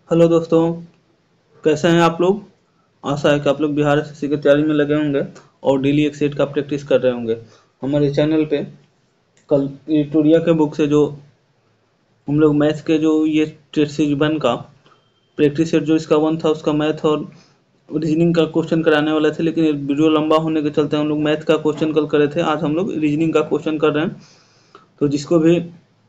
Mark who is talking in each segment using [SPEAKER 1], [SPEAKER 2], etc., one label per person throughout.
[SPEAKER 1] Hello दोस्तों, कैसे हैं आप लोग। आशा है कि आप लोग बिहार एसएससी की तैयारी में लगे होंगे और डेली एक सेट का प्रैक्टिस कर रहे होंगे। हमारे चैनल पे कल ट्यूटोरिया के बुक से जो हम लोग मैथ्स के जो ये टेस्ट सीरीज 1 का प्रैक्टिस सेट जो इसका 1 था उसका मैथ और रीजनिंग का क्वेश्चन कराने वाले थे, लेकिन वीडियो लंबा होने के चलते हम लोग मैथ का क्वेश्चन कल करे थे। आज हम लोग रीजनिंग का क्वेश्चन कर रहे हैं। तो जिसको भी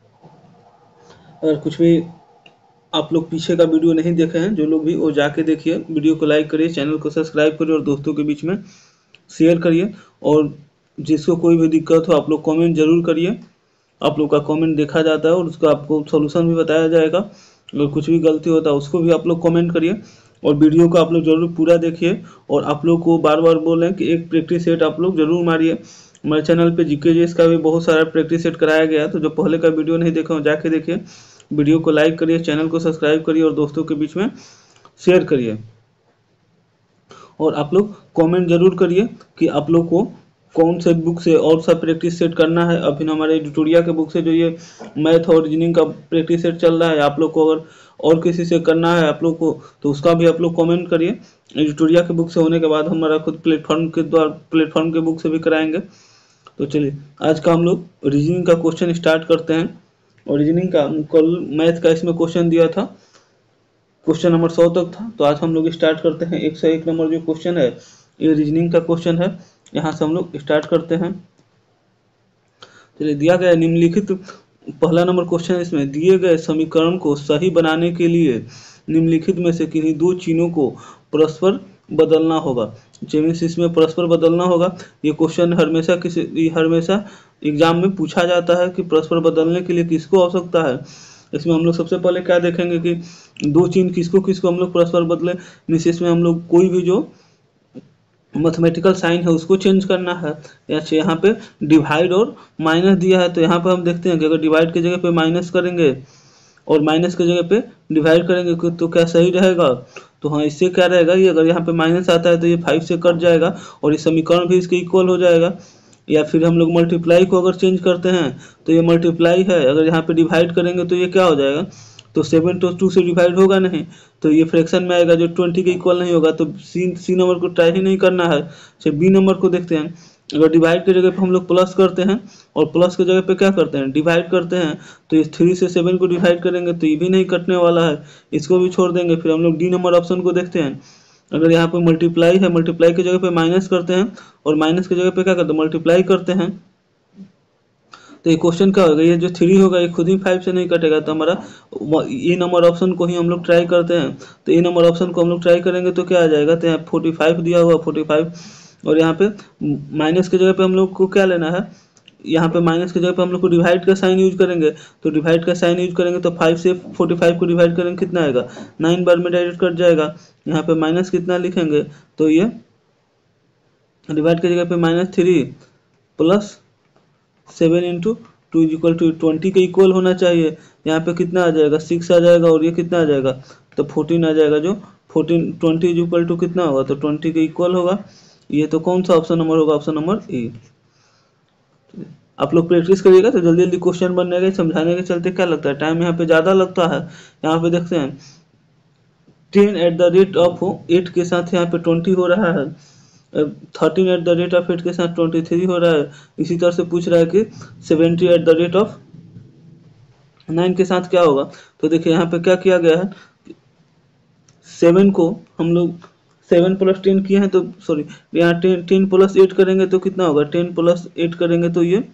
[SPEAKER 1] अगर कुछ भी आप लोग पीछे का वीडियो नहीं देखे हैं, जो लोग भी वो जाके देखिए, वीडियो को लाइक करिए, चैनल को सब्सक्राइब करिए और दोस्तों के बीच में शेयर करिए। और जिसको कोई भी दिक्कत हो आप लोग कमेंट जरूर करिए। आप लोग का कमेंट देखा जाता है और उसका आपको सॉल्यूशन भी बताया जाएगा। अगर कुछ भी गलती होता है उसको भी आप लोग कमेंट करिए और वीडियो को आप लोग जरूर पूरा देखिए। और आप लोग को बार बार बोलें कि एक प्रैक्टिस सेट आप लोग जरूर मारिए। हमारे चैनल पे जीके जीएस का भी बहुत सारा प्रैक्टिस सेट कराया गया है, तो जो पहले का वीडियो नहीं देखे हो जाके देखिए। वीडियो को लाइक करिए, चैनल को सब्सक्राइब करिए और दोस्तों के बीच में शेयर करिए। और आप लोग कमेंट जरूर करिए कि आप लोग को कौन से बुक से और सा प्रैक्टिस सेट करना है। अभी हमारे ट्यूटोरिया के बुक से जो ये मैथ और रीजनिंग का प्रैक्टिस सेट चल रहा है, आप लोग को अगर और किसी से करना है आप लोग को, तो उसका भी आप लोग कमेंट करिए। ट्यूटोरिया के बुक से होने के बाद हमारा खुद प्लेटफॉर्म के बुक से भी कराएंगे। तो चलिए आज का हम लोग रीजनिंग का क्वेश्चन स्टार्ट करते हैं। और रीजनिंग का कल मैथ का इसमें क्वेश्चन दिया था, क्वेश्चन नंबर 100 तक था। तो आज हम लोग स्टार्ट करते हैं 101 नंबर जो क्वेश्चन है, ये रीजनिंग का क्वेश्चन है। यहाँ से हम लोग स्टार्ट करते हैं। चलिए दिया गया निम्नलिखित पहला नंबर क्वेश्चन है। इसमें दिए गए समीकरण को सही बनाने के लिए निम्नलिखित में से किन्हीं दो चिन्हों को परस्पर बदलना होगा। मीन्स इसमें परस्पर बदलना होगा। ये क्वेश्चन हमेशा एग्जाम में पूछा जाता है कि परस्पर बदलने के लिए किसको आवश्यकता है। इसमें हम लोग सबसे पहले क्या देखेंगे कि दो चिन्ह किसको किसको हम लोग परस्पर बदले। मीन्स इसमें हम लोग कोई भी जो मैथमेटिकल साइन है उसको चेंज करना है। यहाँ पे डिवाइड और माइनस दिया है, तो यहाँ पे हम देखते हैं कि अगर डिवाइड की जगह पे माइनस करेंगे और माइनस की जगह पे डिवाइड करेंगे तो क्या सही रहेगा। तो हाँ, इससे क्या रहेगा, ये अगर यहाँ पे माइनस आता है तो ये 5 से कट जाएगा और ये समीकरण भी इसके इक्वल हो जाएगा। या फिर हम लोग मल्टीप्लाई को अगर चेंज करते हैं तो ये मल्टीप्लाई है, अगर यहाँ पे डिवाइड करेंगे तो ये क्या हो जाएगा, तो 7 तो 2 से डिवाइड होगा नहीं, तो ये फ्रैक्शन में आएगा जो 20 के इक्वल नहीं होगा। तो सी नंबर को ट्राई ही नहीं करना है। सिर्फ बी नंबर को देखते हैं। अगर डिवाइड की जगह पे हम लोग प्लस करते हैं और प्लस की जगह पे क्या करते हैं, डिवाइड करते हैं, तो ये 3 से 7 को डिवाइड करेंगे तो ये भी नहीं कटने वाला है, इसको भी छोड़ देंगे। फिर हम लोग डी नंबर ऑप्शन को देखते हैं। अगर यहाँ पे मल्टीप्लाई है, मल्टीप्लाई की जगह पे माइनस करते हैं और माइनस की जगह पे क्या करते हैं, मल्टीप्लाई करते हैं, तो ये क्वेश्चन क्या होगा, ये जो 3 होगा ये खुद ही 5 से नहीं कटेगा। तो हमारा ए नंबर ऑप्शन को ही हम लोग ट्राई करते हैं। तो ए नंबर ऑप्शन को हम लोग ट्राई करेंगे तो क्या आ जाएगा, तो यहाँ 45 दिया हुआ 45, और यहाँ पे माइनस की जगह पे हम लोग को क्या लेना है, यहाँ पे माइनस की जगह पे हम लोग को डिवाइड का साइन यूज करेंगे। तो डिवाइड का साइन यूज करेंगे तो 5 से 45 को डिवाइड करेंगे कितना आएगा, 9 बार में डायरेक्ट कट जाएगा। यहाँ पे माइनस कितना लिखेंगे, तो ये डिवाइड की जगह पे -3 प्लस 7 इंटू 2 इक्वल टू 20 के इक्वल होना चाहिए। यहाँ पे कितना आ जाएगा, 6 आ जाएगा और ये कितना आ जाएगा, तो 14 आ जाएगा। जो 14 20 इक्वल टू कितना होगा, तो 20 के इक्वल होगा। ये तो कौन सा ऑप्शन नंबर होगा, ऑप्शन नंबर ए। आप लोग प्रैक्टिस करिएगा तो जल्दी जल्दी क्वेश्चन बनने के समझाने के चलते क्या लगता है, टाइम यहाँ पे ज़्यादा लगता है। यहाँ पे देखते हैं 10 एट द रेट ऑफ 8 के साथ यहाँ पे 20 हो रहा है, 13 एट द रेट ऑफ 8 के साथ 23 हो रहा है। इसी तरह से पूछ रहा है कि 70 एट द रेट ऑफ 9 के साथ क्या होगा। तो देखिए यहाँ पे क्या किया गया है, 7 को हम लोग 7 + 10 किए हैं, तो सॉरी यहाँ 10 + 8 करेंगे तो कितना होगा, 10 + 8 करेंगे तो ये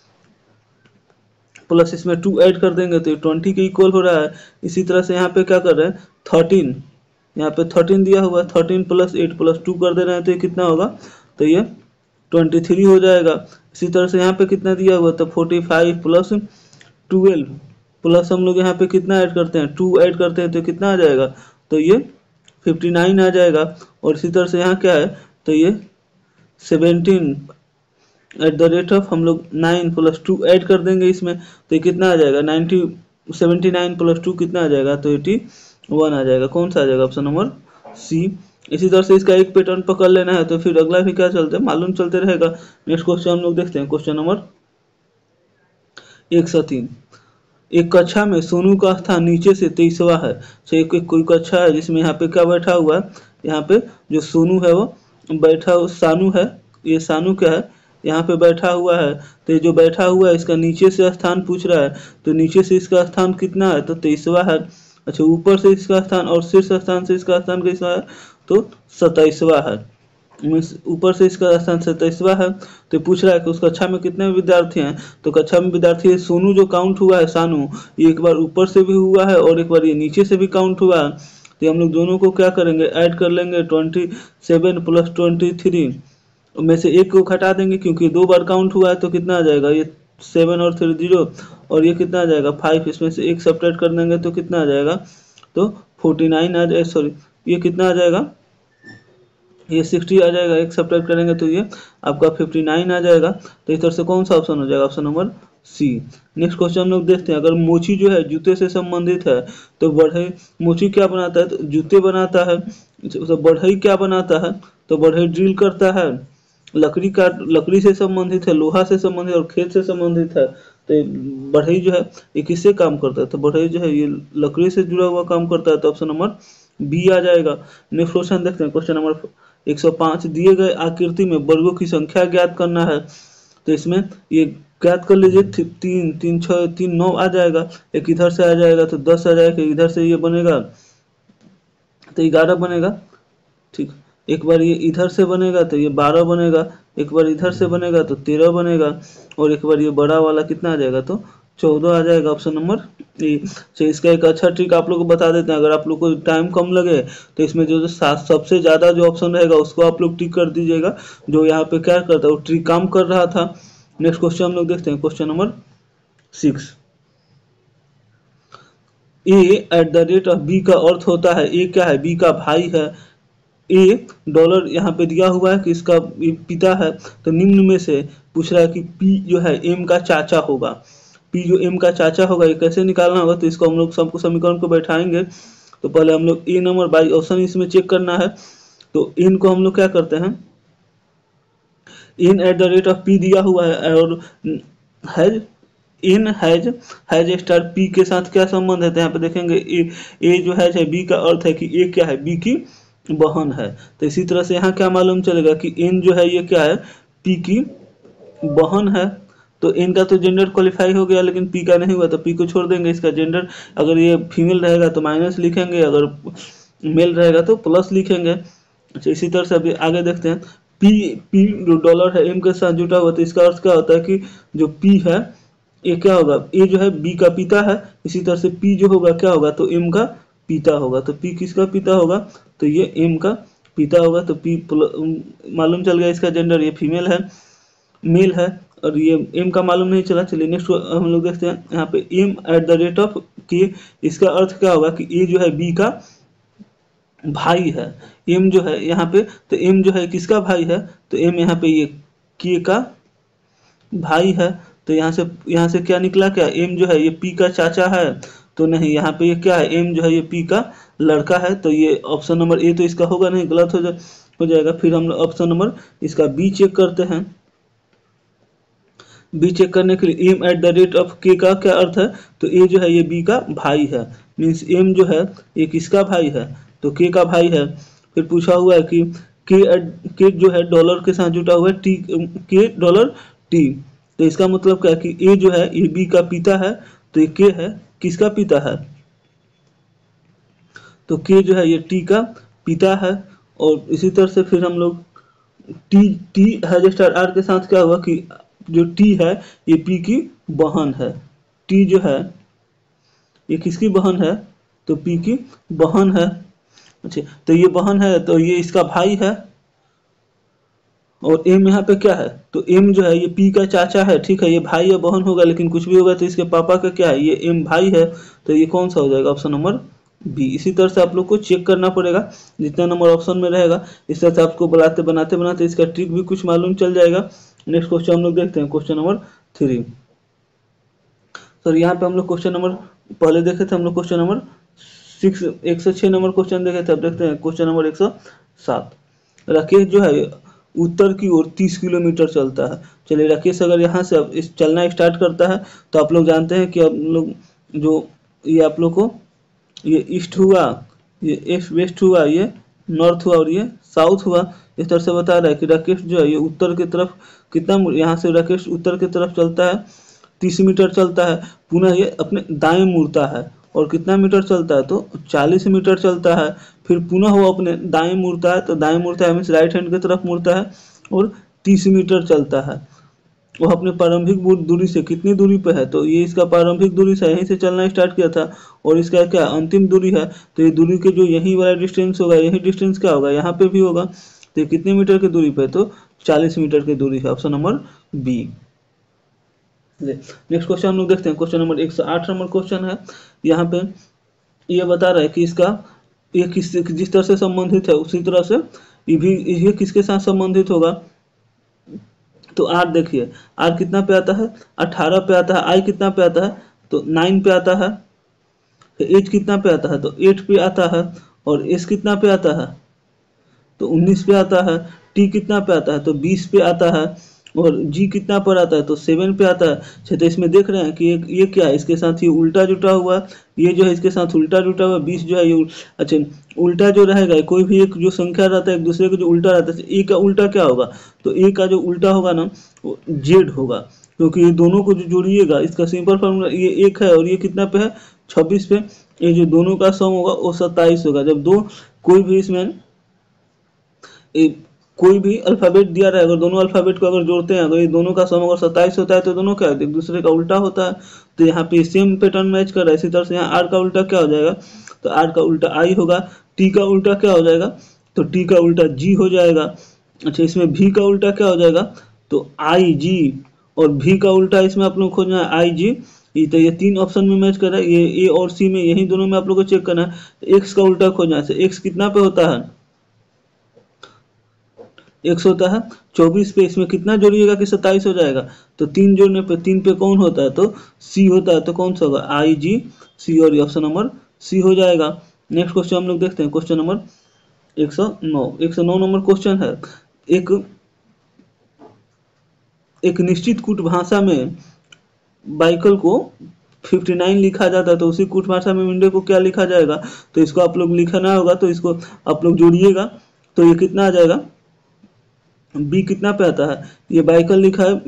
[SPEAKER 1] प्लस इसमें 2 ऐड कर देंगे तो ये 20 के इक्वल हो रहा है। इसी तरह से यहाँ पे क्या कर रहे हैं, 13, यहाँ पे 13 दिया हुआ है, 13 + 8 + 2 कर दे रहे हैं तो ये कितना होगा, तो ये 23 हो जाएगा। इसी तरह से यहाँ पे कितना दिया हुआ, तो 45 + 12 प्लस हम लोग यहाँ पे कितना ऐड करते हैं, 2 ऐड करते हैं तो कितना आ जाएगा, तो ये 59 आ जाएगा। और इसी तरह से यहाँ क्या है, तो ये 17 एट द रेट ऑफ हम लोग 9 + 2 ऐड कर देंगे इसमें, तो ये कितना आ जाएगा, 79 + 2 कितना आ जाएगा, तो 81 आ जाएगा। कौन सा आ जाएगा, ऑप्शन नंबर सी। इसी तरह से इसका एक पैटर्न पकड़ लेना है, तो फिर अगला भी क्या चलते हैं मालूम चलते रहेगा। नेक्स्ट क्वेश्चन हम लोग देखते हैं, क्वेश्चन नंबर 103। एक कक्षा में सोनू का स्थान नीचे से 23वां है। तो एक कोई कक्षा है जिसमें यहाँ पे क्या बैठा हुआ है, यहाँ पे जो सोनू है वो बैठा, सानू है, ये सानू क्या है, यहाँ पे बैठा हुआ है। तो ये जो बैठा हुआ है इसका नीचे से स्थान पूछ रहा है, तो नीचे से इसका स्थान कितना है, तो 23वां है। अच्छा, ऊपर से इसका स्थान और शीर्ष स्थान से इसका स्थान कैसा है, तो 27वां है। ऊपर से इसका स्थान 27वां है। तो पूछ रहा है कि उस कक्षा में कितने विद्यार्थी हैं, तो कक्षा में विद्यार्थी है सोनू जो काउंट हुआ है सानू, ये एक बार ऊपर से भी हुआ है और एक बार ये नीचे से भी काउंट हुआ है। तो हम लोग दोनों को क्या करेंगे, ऐड कर लेंगे, 27 + 23 में से एक को घटा देंगे क्योंकि 2 बार काउंट हुआ है। तो कितना आ जाएगा, ये 7 और 3 0, और ये कितना आ जाएगा 5, इसमें से एक सब्ट्रैक्ट कर देंगे तो कितना आ जाएगा, तो 49 आ जाए, सॉरी ये कितना आ जाएगा, ये 60 आ जाएगा, एक सब्ट्रैक्ट करेंगे तो ये आपका 59 आ जाएगा। तो इस तरह से कौन सा ऑप्शन हो जाएगा, option number C. Next question हम लोग देखते हैं, अगर मोची जो है जूते से संबंधित है तो बढ़ई, मोची क्या बनाता है, तो जूते बनाता है। तो बढ़ई क्या बनाता है, तो बढ़ई ड्रिल करता है। लकड़ी से संबंधित है, लोहा से संबंधित और खेत से संबंधित है। तो बढ़ई जो है ये किससे काम करता है, तो बढ़ई जो है ये लकड़ी से जुड़ा हुआ काम करता है। तो ऑप्शन नंबर बी आ जाएगा। नेक्स्ट क्वेश्चन देखते हैं, क्वेश्चन नंबर 105, दिए गए आकृति में वर्गों की संख्या ज्ञात करना है। तो इसमें ये ज्ञात कर लीजिए, 3 3 6 3 9 आ जाएगा, एक इधर से आ जाएगा तो 10 आ जाएगा, इधर से ये बनेगा तो 11 बनेगा, ठीक। एक बार ये इधर से बनेगा तो ये 12 बनेगा, एक बार इधर से बनेगा तो 13 बनेगा, और एक बार ये बड़ा वाला कितना आ जाएगा, तो 14 आ जाएगा, ऑप्शन नंबर ए। तो इसका एक अच्छा ट्रिक आप लोग को बता देते हैं, अगर आप लोग को टाइम कम लगे तो इसमें जो सबसे ज़्यादा जो ऑप्शन रहेगा उसको आप लोग टिक कर दीजिएगा, जो यहाँ पे क्या करता है वो ट्रिक काम कर रहा था। नेक्स्ट क्वेश्चन हम लोग देखते हैं, क्वेश्चन नंबर 6, A@B का अर्थ होता है, ए क्या है, बी का भाई है। ए डॉलर यहाँ पे दिया हुआ है कि इसका पिता है, तो निम्न में से पूछ रहा है कि पी जो है एम का चाचा होगा। पी जो एम का चाचा होगा ये कैसे निकालना होगा, तो इसको हम लोग सबको समीकरण को बैठाएंगे। तो पहले हम लोग ए नंबर बाई ऑप्शन इसमें चेक करना है। तो इन को हम लोग क्या करते हैं, इन@P दिया हुआ है और हैज, इन हैज स्टार पी के साथ क्या संबंध है, तो यहाँ पे देखेंगे ए जो है बी का अर्थ है कि ए क्या है, बी की बहन है। तो इसी तरह से यहाँ क्या मालूम चलेगा कि एन जो है ये क्या है, पी की बहन है। तो एन का तो जेंडर क्वालिफाई हो गया, लेकिन पी का नहीं हुआ, तो पी को छोड़ देंगे। इसका जेंडर अगर ये फीमेल रहेगा तो माइनस लिखेंगे, अगर मेल रहेगा तो प्लस लिखेंगे। अच्छा, इसी तरह से अभी आगे देखते हैं, पी जो डॉलर है एम के साथ जुटा हुआ, तो इसका अर्थ क्या होता है कि जो पी है ये क्या होगा, ए जो है बी का पिता है, इसी तरह से पी जो होगा क्या होगा, तो एम का पिता होगा। तो पी किसका पिता होगा, तो ये एम का पिता होगा। तो पी मालूम चल गया, इसका जेंडर ये फीमेल है, मेल है, और ये एम का मालूम नहीं चला। चलिए नेक्स्ट हम लोग देखते हैं, यहाँ पे M@, के इसका अर्थ क्या होगा कि ए जो है बी का भाई है। एम जो है यहाँ पे, तो एम जो है किसका भाई है, तो एम यहाँ पे ये के का भाई है। तो यहाँ से क्या निकला, क्या एम जो है ये पी का चाचा है, तो नहीं, यहाँ पे ये क्या है, एम जो है ये पी का लड़का है। तो ये ऑप्शन नंबर ए तो इसका होगा नहीं, गलत हो जाएगा। फिर हम ऑप्शन नंबर इसका बी चेक करते हैं। बी चेक करने के लिए M@, के का क्या अर्थ है, तो ए जो है ये बी का भाई है, मीन्स एम जो है ये किसका भाई है, तो के का भाई है। फिर पूछा हुआ है कि के जो है डॉलर के साथ जुटा हुआ है, टी के डॉलर टी, तो इसका मतलब क्या है कि ए जो है ये बी का पिता है, तो ये के है किसका पिता है, तो के जो है ये टी का पिता है। और इसी तरह से फिर हम लोग टी हैज स्टार आर के साथ क्या हुआ कि जो टी है ये पी की बहन है। टी जो है ये किसकी बहन है, तो पी की बहन है। अच्छा, तो ये बहन है, तो ये इसका भाई है। और एम यहाँ पे क्या है, तो एम जो है ये पी का चाचा है, ठीक है, ये भाई या बहन होगा, लेकिन कुछ भी होगा तो इसके पापा का क्या है, ये एम भाई है। तो ये कौन सा हो जाएगा, ऑप्शन नंबर बी। इसी तरह से आप लोग को चेक करना पड़ेगा, जितना नंबर ऑप्शन में रहेगा इस तरह से आपको बनाते बनाते इसका ट्रिक भी कुछ मालूम चल जाएगा। नेक्स्ट क्वेश्चन हम लोग देखते हैं, क्वेश्चन नंबर 3। सर यहाँ पे हम लोग क्वेश्चन नंबर पहले देखे थे, हम लोग क्वेश्चन नंबर 106 नंबर क्वेश्चन देखे थे। अब देखते हैं क्वेश्चन नंबर 107। राकेश जो है उत्तर की ओर 30 किलोमीटर चलता है। चलिए राकेश अगर यहाँ से अब इस चलना स्टार्ट करता है तो आप लोग जानते हैं कि अब लोग जो ये आप लोग को ये ईस्ट हुआ, ये वेस्ट हुआ, ये नॉर्थ हुआ और ये साउथ हुआ। इस तरह से बता रहा है कि राकेश जो है ये उत्तर की तरफ कितना, यहाँ से राकेश उत्तर की तरफ चलता है 30 मीटर चलता है, पुनः ये अपने दाएं मुड़ता है और कितना मीटर चलता है तो 40 मीटर चलता है, फिर पुनः वो अपने दाएं मुड़ता है, तो दाएं मुड़ता है मीन्स राइट हैंड की तरफ मुड़ता है और 30 मीटर चलता है। वो अपने प्रारंभिक दूरी से कितनी दूरी पे है, तो ये इसका प्रारंभिक दूरी से यहीं से चलना स्टार्ट किया था और इसका क्या अंतिम दूरी है, तो ये दूरी के जो यही वाला डिस्टेंस होगा, यही डिस्टेंस क्या होगा यहाँ पे भी होगा, तो ये कितने मीटर की दूरी पे, तो 40 मीटर की दूरी है। Option number B. Next question हम लोग देखते हैं, क्वेश्चन नंबर 108 नंबर क्वेश्चन है। यहाँ पे ये बता रहा है कि इसका ये जिस तरह से संबंधित है उसी तरह से ये किसके साथ संबंधित होगा, तो आर देखिए, आर कितना पे आता है 18 पे आता है, आई कितना पे आता है तो 9 पे आता है, एच कितना पे आता है तो 8 पे आता है, और एस कितना पे आता है तो 19 पे आता है, टी कितना पे आता है तो 20 पे आता है, और जी कितना पर आता है तो 7 पे आता है। अच्छा, तो इसमें देख रहे हैं कि ये क्या है, इसके साथ ये उल्टा जुटा हुआ, ये जो है इसके साथ उल्टा जुटा हुआ, 20 जो है ये अच्छा उल्टा जो रहेगा, कोई भी एक जो संख्या रहता है एक दूसरे का जो उल्टा रहता है, ए का उल्टा क्या होगा, तो ए का जो उल्टा होगा ना वो जेड होगा, क्योंकि ये दोनों को जो जोड़िएगा इसका सिंपल फॉर्मूला ये एक है और ये कितना पे है 26 पे, ये जो दोनों का सम होगा वो 27 होगा। जब दो कोई भी इसमें कोई भी अल्फ़ाबेट दिया रहा है, अगर दोनों अल्फ़ाबेट को अगर जोड़ते हैं अगर ये दोनों का सम अगर 27 होता है तो दोनों क्या एक दूसरे का उल्टा होता है, तो यहाँ पे सेम पैटर्न मैच कर रहा है। इसी तरह से यहाँ आर का उल्टा क्या हो जाएगा, तो आर का उल्टा आई होगा, टी का उल्टा क्या हो जाएगा तो टी का उल्टा जी हो जाएगा। अच्छा, इसमें भी का उल्टा क्या हो जाएगा तो आई जी, और भी का उल्टा इसमें आप लोग खोजना है आई जी। तो ये तीन ऑप्शन में मैच कर रहा है, ये ए और सी में यही दोनों में आप लोग को चेक करना है। एक्स का उल्टा खोजना है, एक्स कितना पे होता है एक्स होता है 24 पे, इसमें कितना जोड़िएगा कि 27 हो जाएगा, तो 3 जोड़ने पे 3 पे कौन होता है तो सी होता है, तो कौन सा होगा आई जी सी, और ऑप्शन नंबर सी हो जाएगा। नेक्स्ट क्वेश्चन हम लोग देखते हैं, क्वेश्चन नंबर 109 नंबर क्वेश्चन है। एक निश्चित कूट भाषा में बाइकल को 59 लिखा जाता है, तो उसी कूट भाषा में विंडो को क्या लिखा जाएगा, तो इसको आप लोग लिखना होगा, तो इसको आप लोग जोड़िएगा तो ये कितना आ जाएगा, बी कितना पे आता है, ये बाइकल लिखा है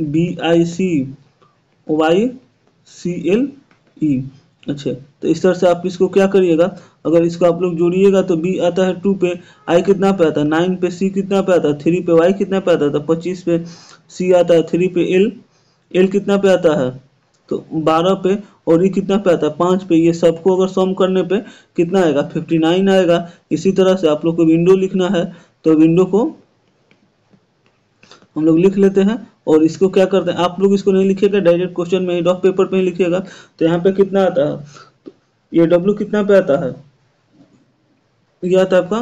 [SPEAKER 1] BICYCLE। अच्छा, तो इस तरह से आप इसको क्या करिएगा, अगर इसको आप लोग जोड़िएगा तो बी आता है 2 पे, आई कितना पे आता है 9 पे, सी कितना पे आता है 3 पे, वाई कितना पे आता है 25 पे, सी आता है 3 पे, एल कितना पे आता है तो 12 पे, और ई कितना पे आता है 5 पे। ये सबको अगर सम करने पे कितना आएगा 59 आएगा। इसी तरह से आप लोग को विंडो लिखना है, तो विंडो को हम लोग लिख लेते हैं, और इसको क्या करते हैं आप लोग इसको नहीं लिखिएगा, डायरेक्ट क्वेश्चन में ही रफ पेपर पे ही लिखिएगा। तो यहाँ पे कितना आता है, तो ये डब्ल्यू कितना पे आता है, ये आता है आपका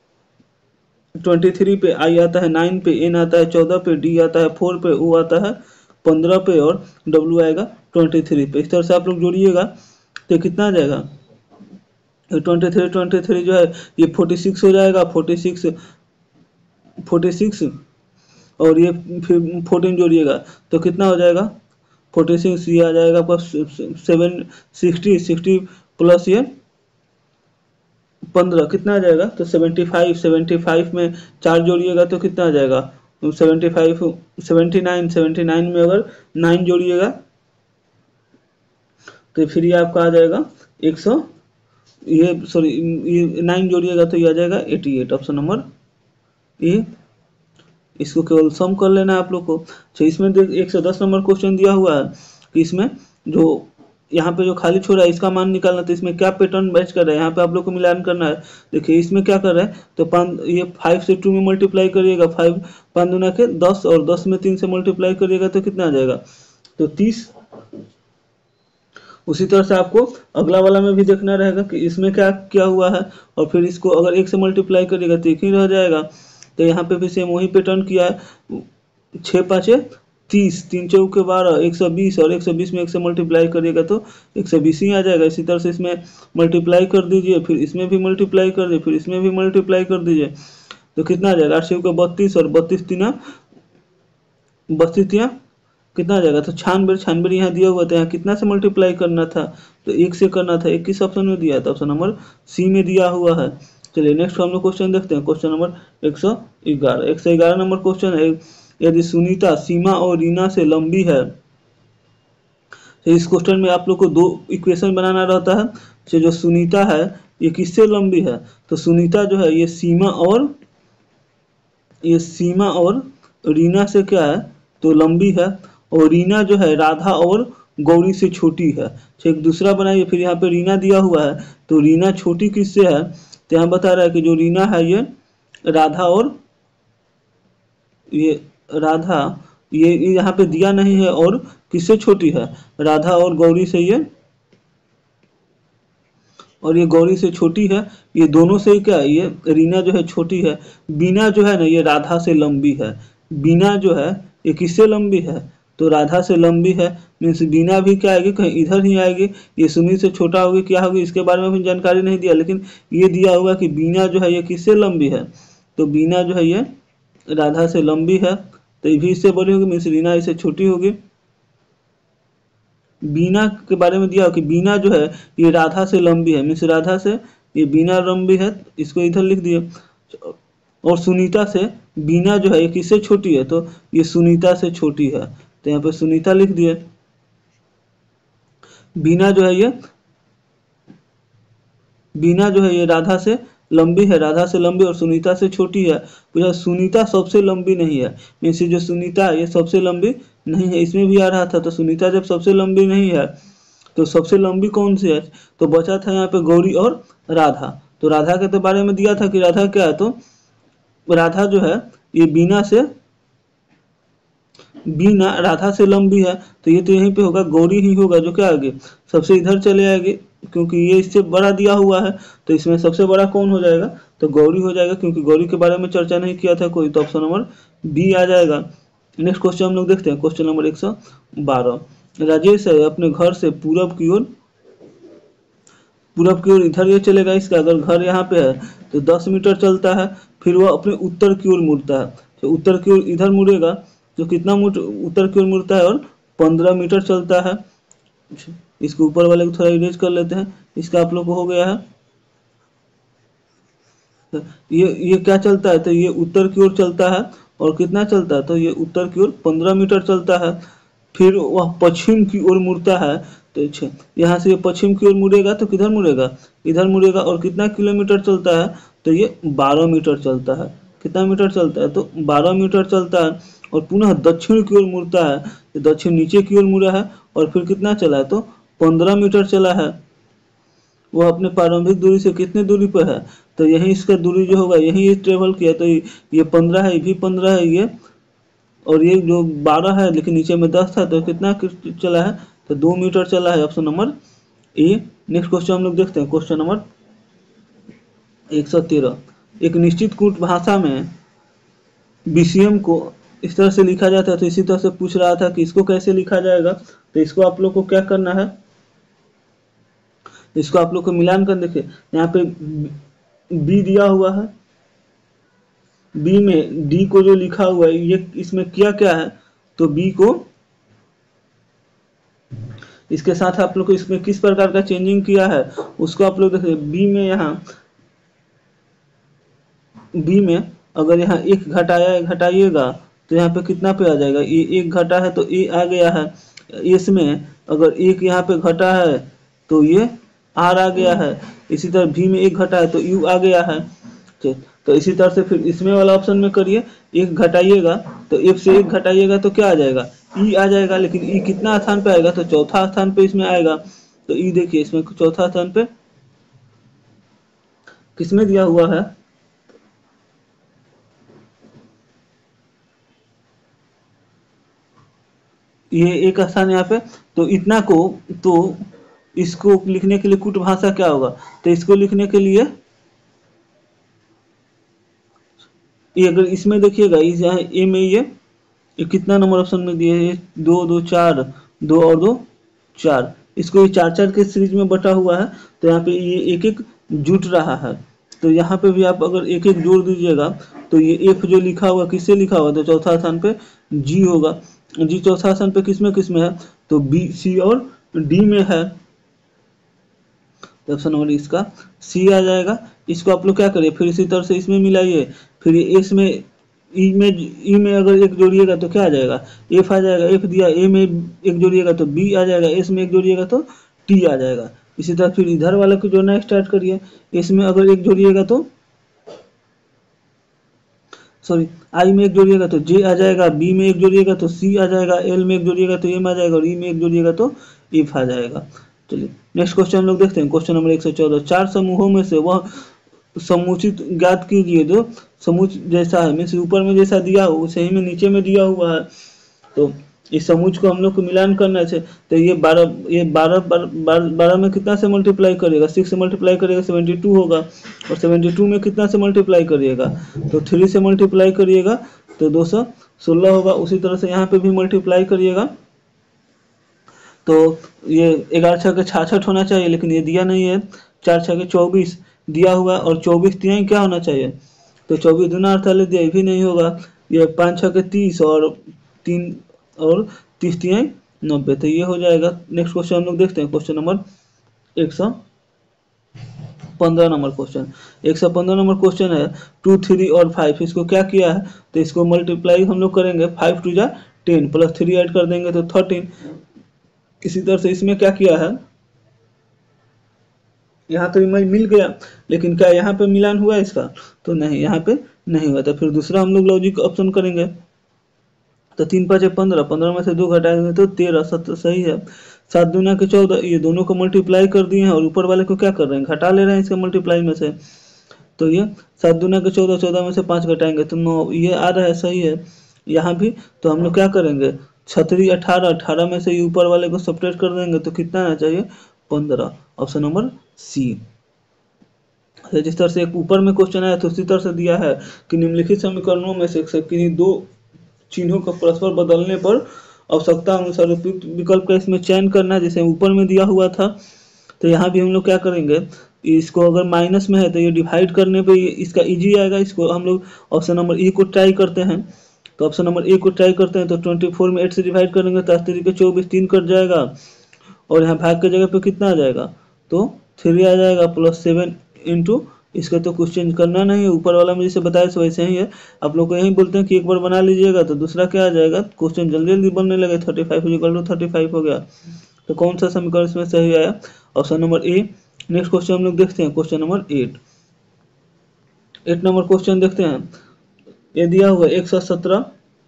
[SPEAKER 1] 23 पे, आई आता है 9 पे, एन आता है 14 पे, डी आता है 4 पे, ओ आता है 15 पे, और डब्ल्यू आएगा 23 पे। इस तरह से आप लोग जोड़िएगा तो कितना आ जाएगा 23 जो है ये 46 हो जाएगा, 46 और ये फिर 14 जोड़िएगा तो कितना हो जाएगा 46, ये आ जाएगा आपका 60 प्लस ये 15 कितना आ जाएगा तो 75 में 4 जोड़िएगा तो कितना आ जाएगा 79 में अगर 9 जोड़िएगा तो फिर ये आपका आ जाएगा 100, ये 9 जोड़िएगा तो ये आ जाएगा 88, ऑप्शन नंबर ए। इसको केवल सम कर लेना है आप लोग को। अच्छा, इसमें 110 नंबर क्वेश्चन दिया हुआ है कि इसमें जो यहाँ पे जो खाली छोड़ा है इसका मान निकालना, तो इसमें क्या पैटर्न मैच कर रहा है यहाँ पे आप लोग को मिलान करना है। देखिए इसमें क्या कर रहा है तो 5 ये 5 से 2 में मल्टीप्लाई करिएगा, 5 5 दूना के 10, और 10 में 3 से मल्टीप्लाई करिएगा तो कितना आ जाएगा तो 30। उसी तरह से आपको अगला वाला में भी देखना रहेगा कि इसमें क्या क्या हुआ है, और फिर इसको अगर 1 से मल्टीप्लाई करिएगा तो 1 ही रह जाएगा। तो यहाँ पे भी सेम वही पैटर्न किया है, 6 5 30, 3 चौके 12, 120, और 120 में 1 से मल्टीप्लाई करिएगा तो 120 ही आ जाएगा। इसी तरह से इसमें मल्टीप्लाई कर दीजिए, फिर इसमें भी मल्टीप्लाई कर दीजिए, फिर इसमें भी मल्टीप्लाई कर दीजिए तो कितना आ जाएगा 8 चौके 32, और 32 तिया कितना आ जाएगा, तो 96 यहाँ दिया हुआ था, यहाँ कितना से मल्टीप्लाई करना था, तो 1 से करना था। 1 किस ऑप्शन में दिया था, ऑप्शन नंबर सी में दिया हुआ है। चलिए नेक्स्ट हम लोग क्वेश्चन देखते हैं, क्वेश्चन नंबर 111 नंबर क्वेश्चन है। यदि सुनीता सीमा और रीना से लंबी है, तो इस क्वेश्चन में आप लोग को 2 इक्वेशन बनाना रहता है। तो जो सुनीता है ये किससे लंबी है, तो सुनीता जो है ये सीमा और रीना से क्या है, तो लंबी है। और रीना जो है राधा और गौरी से छोटी है। तो एक दूसरा बनाइए, फिर यहाँ पे रीना दिया हुआ है, तो रीना छोटी किससे है, तो यहाँ बता रहा है कि जो रीना है ये राधा और ये यहाँ पे दिया नहीं है, और किससे छोटी है, राधा और गौरी से ये गौरी से छोटी है। ये दोनों से क्या है, ये रीना जो है छोटी है। बीना जो है ना ये राधा से लंबी है। बीना जो है ये किससे लंबी है, तो राधा से लंबी है। मीन्स बीना भी क्या आएगी, कहीं इधर ही आएगी। ये सुनील से छोटा होगी, क्या होगी, इसके बारे में भी जानकारी नहीं दिया, लेकिन ये दिया हुआ कि बीना जो है ये किससे लंबी है, तो बीना जो है ये राधा से लंबी है। तो ये भी इससे बड़ी होगी, मीन्स रीना इससे छोटी होगी। बीना के बारे में दिया हो कि बीना जो है ये राधा से लंबी है, मीन्स राधा से ये बीना लंबी है, इसको इधर लिख दिए। और सुनीता से बीना जो है ये किससे छोटी है, तो ये सुनीता से छोटी है, तो यहाँ पे सुनीता लिख दिए। बीना जो है ये राधा से लंबी है, राधा से लंबी और सुनीता से छोटी है। तो सुनीता सबसे लंबी नहीं है, मीन्स जो सुनीता है ये सबसे लंबी नहीं है। इसमें भी आ रहा था, तो सुनीता जब सबसे लंबी नहीं है तो सबसे लंबी कौन सी है, तो बचा था यहाँ पे गौरी और राधा। तो राधा के तो बारे में दिया था कि राधा क्या है, तो राधा जो है ये बीना राधा से लंबी है, तो ये तो यहीं पे होगा, गौरी ही होगा जो क्या आगे सबसे इधर चले आएगी, क्योंकि ये इससे बड़ा दिया हुआ है। तो इसमें सबसे बड़ा कौन हो जाएगा, तो गौरी हो जाएगा, क्योंकि गौरी के बारे में चर्चा नहीं किया था कोई, तो ऑप्शन नंबर बी आ जाएगा। नेक्स्ट क्वेश्चन हम लोग देखते हैं, क्वेश्चन नंबर 112। राजेश है अपने घर से पूरब की ओर इधर ये चलेगा, इसका अगर घर यहाँ पे है तो 10 मीटर चलता है, फिर वह अपने उत्तर की ओर मुड़ता है, तो उत्तर की ओर इधर मुड़ेगा, तो कितना उत्तर की ओर मुड़ता है, और 15 मीटर चलता है। इसके ऊपर वाले को थोड़ा इरेज कर लेते हैं, इसका आप लोग को हो गया है। तो ये क्या चलता है, तो ये उत्तर की ओर चलता है, और कितना चलता है, तो ये उत्तर की ओर 15 मीटर चलता है। फिर वह पश्चिम की ओर मुड़ता है, तो यहाँ से ये पश्चिम की ओर मुड़ेगा, तो किधर मुड़ेगा, इधर मुड़ेगा, और कितना किलोमीटर चलता है, तो ये 12 मीटर चलता है। कितना मीटर चलता है, तो 12 मीटर चलता है। और पुनः दक्षिण की ओर मुड़ता है, तो दक्षिण नीचे की ओर मुड़ा है, और फिर कितना चला है, तो 15 मीटर चला है। वह अपने प्रारंभिक दूरी से कितने दूरी पर है, तो यही इसका दूरी जो होगा, यही ये ट्रेवल किया, तो ये 15 है, ये भी 15 है, ये और ये जो 12 है, लेकिन नीचे में 10 था, तो कितना चला है, तो 2 मीटर चला है, option number A. Next question हम लोग देखते हैं, क्वेश्चन नंबर 113। एक निश्चित कूट भाषा में बीसीएम को इस तरह से लिखा जाता है, तो इसी तरह से पूछ रहा था कि इसको कैसे लिखा जाएगा। तो इसको आप लोग को क्या करना है, इसको आप लोग को मिलान कर देखिए, यहाँ पे बी दिया हुआ है, बी में डी को जो लिखा हुआ है, ये इसमें किया क्या है, तो बी को इसके साथ आप लोग को इसमें किस प्रकार का चेंजिंग किया है उसको आप लोग देखिए। बी में अगर यहाँ एक घटाइएगा तो यहाँ पे कितना पे आ जाएगा, ये एक घटा है तो ए आ गया है। इसमें अगर एक यहाँ पे घटा है तो ये आर आ गया है। इसी तरह भी में एक घटा है तो यू आ गया है। तो इसी तरह से फिर इसमें वाला ऑप्शन में करिए, एक घटाइएगा तो एफ से एक घटाइएगा तो क्या आ जाएगा, ई आ जाएगा। लेकिन ई कितना स्थान पे आएगा, तो चौथा स्थान पे इसमें आएगा। तो ई देखिए इसमें चौथा स्थान पे किसमें दिया हुआ है, ये एक स्थान यहाँ पे। तो इतना को, तो इसको लिखने के लिए कूट भाषा क्या होगा, तो इसको लिखने के लिए ये अगर इसमें देखिएगा, इस यहाँ ए में ये कितना नंबर ऑप्शन में दिए है, 2 2 4, 2 और 2 4, इसको ये 4 4 के सीरीज में बटा हुआ है। तो यहाँ पे ये एक एक जुट रहा है। तो यहाँ पे भी आप अगर एक एक जोड़ दीजिएगा तो ये एफ जो लिखा हुआ किससे लिखा हुआ, तो चौथा स्थान पे जी होगा। जी चौथा स्थान पे किसमें है, तो बी, सी और डी में है। ऑप्शन नंबर इसका सी आ जाएगा। इसको आप लोग क्या करिए, फिर इसी तरह से इसमें मिलाइए, फिर एस में ई में अगर एक जोड़िएगा तो क्या आ जाएगा, एफ आ जाएगा। एफ दिया, ए में एक जोड़िएगा तो बी आ जाएगा, एस में एक जोड़िएगा तो टी आ जाएगा। इसी तरह फिर इधर वाला को जोड़ना स्टार्ट करिए, एस में अगर एक जोड़िएगा तो सॉरी आई में एक जोड़िएगा तो जे आ जाएगा, बी में एक जोड़िएगा तो सी आ जाएगा, एल में एक जोड़िएगा तो एम आ जाएगा और ई में एक जोड़िएगा तो एफ आ जाएगा। चलिए नेक्स्ट क्वेश्चन हम लोग देखते हैं। क्वेश्चन नंबर 114, चार समूहों में से वह समुचित ज्ञात कीजिए जो समुच जैसा है, मीन्स ऊपर में जैसा दिया हो उसे ही में नीचे में दिया हुआ है। तो इस समुच को हम लोग को मिलान करना है। तो ये 12 में कितना से मल्टीप्लाई करेगा, 6 से मल्टीप्लाई करेगा 72 होगा, और 72 में कितना से मल्टीप्लाई करिएगा, तो 3 से मल्टीप्लाई करिएगा तो 216 होगा। उसी तरह से यहाँ पे भी मल्टीप्लाई करिएगा तो ये 11 छः के 66 होना चाहिए, लेकिन ये दिया नहीं है। 4 छः के 24 दिया हुआ, और 24 तिहाई क्या होना चाहिए, तो 24 दूना 48 दिया, ये भी नहीं होगा। ये 5 छः के 30 और 30 तिहाई 90, तो ये हो जाएगा। नेक्स्ट क्वेश्चन हम लोग देखते हैं। Question number 115 number question. 115 number question है 2, 3 और 5। इसको क्या किया है, तो इसको मल्टीप्लाई हम लोग करेंगे, 5 2 जा 10 प्लस 3 ऐड कर देंगे तो 13। इसी तरह से इसमें क्या किया है, यहाँ तो मिल गया, लेकिन क्या यहाँ पे मिलान हुआ इसका, तो नहीं, यहाँ पे नहीं हुआ। तो फिर दूसरा हम लोग लॉजिक ऑप्शन करेंगे। तो 3 5 15, 15 में से 2 घटाएंगे तो 13, 7 सही है। 7 दूना के 14, ये दोनों को मल्टीप्लाई कर दिए हैं और ऊपर वाले को क्या कर रहे हैं, घटा ले रहे हैं इसके मल्टीप्लाई में से। तो ये 7 दूना के 14, 14 में से 5 घटाएंगे तो 9, ये आ रहा है, सही है। यहाँ भी तो हम लोग क्या करेंगे, 36 18, 18 में से ये ऊपर वाले को सब्ट्रैक्ट कर देंगे तो कितना आना चाहिए, 15। Option number C. जिस तरह से एक ऊपर में क्वेश्चन आया तो उसी तरह से दिया है कि निम्नलिखित समीकरणों में से किन्हीं दो चिन्हों का परस्पर बदलने पर आवश्यकता अनुसार उपयुक्त विकल्प का इसमें चयन करना है, जैसे ऊपर में दिया हुआ था। तो यहाँ भी हम लोग क्या करेंगे, इसको अगर माइनस में है तो ये डिवाइड करने पे इसका इजी आएगा। इसको हम लोग ऑप्शन नंबर ई को ट्राई करते हैं। तो ऑप्शन नंबर ए को ट्राई करते हैं तो 24 में 8 से डिवाइड करेंगे तो 8 तरीके 24, 3 कट जाएगा, और यहाँ भाग के जगह पे कितना आ जाएगा, तो 3 आ जाएगा प्लस 7 इंटू, इसका तो कुछ चेंज करना नहीं है, ऊपर वाला में जैसे बताया सो वैसे ही है। आप लोग को यही बोलते हैं कि एक बार बना लीजिएगा तो दूसरा क्या आ जाएगा, क्वेश्चन जल्दी जल्दी बनने लगे। 35 = 35 हो गया। तो कौन सा समीकरण इसमें सही आया, option number A. Next question हम लोग देखते हैं। क्वेश्चन नंबर 8 नंबर क्वेश्चन देखते हैं। ये दिया हुआ 117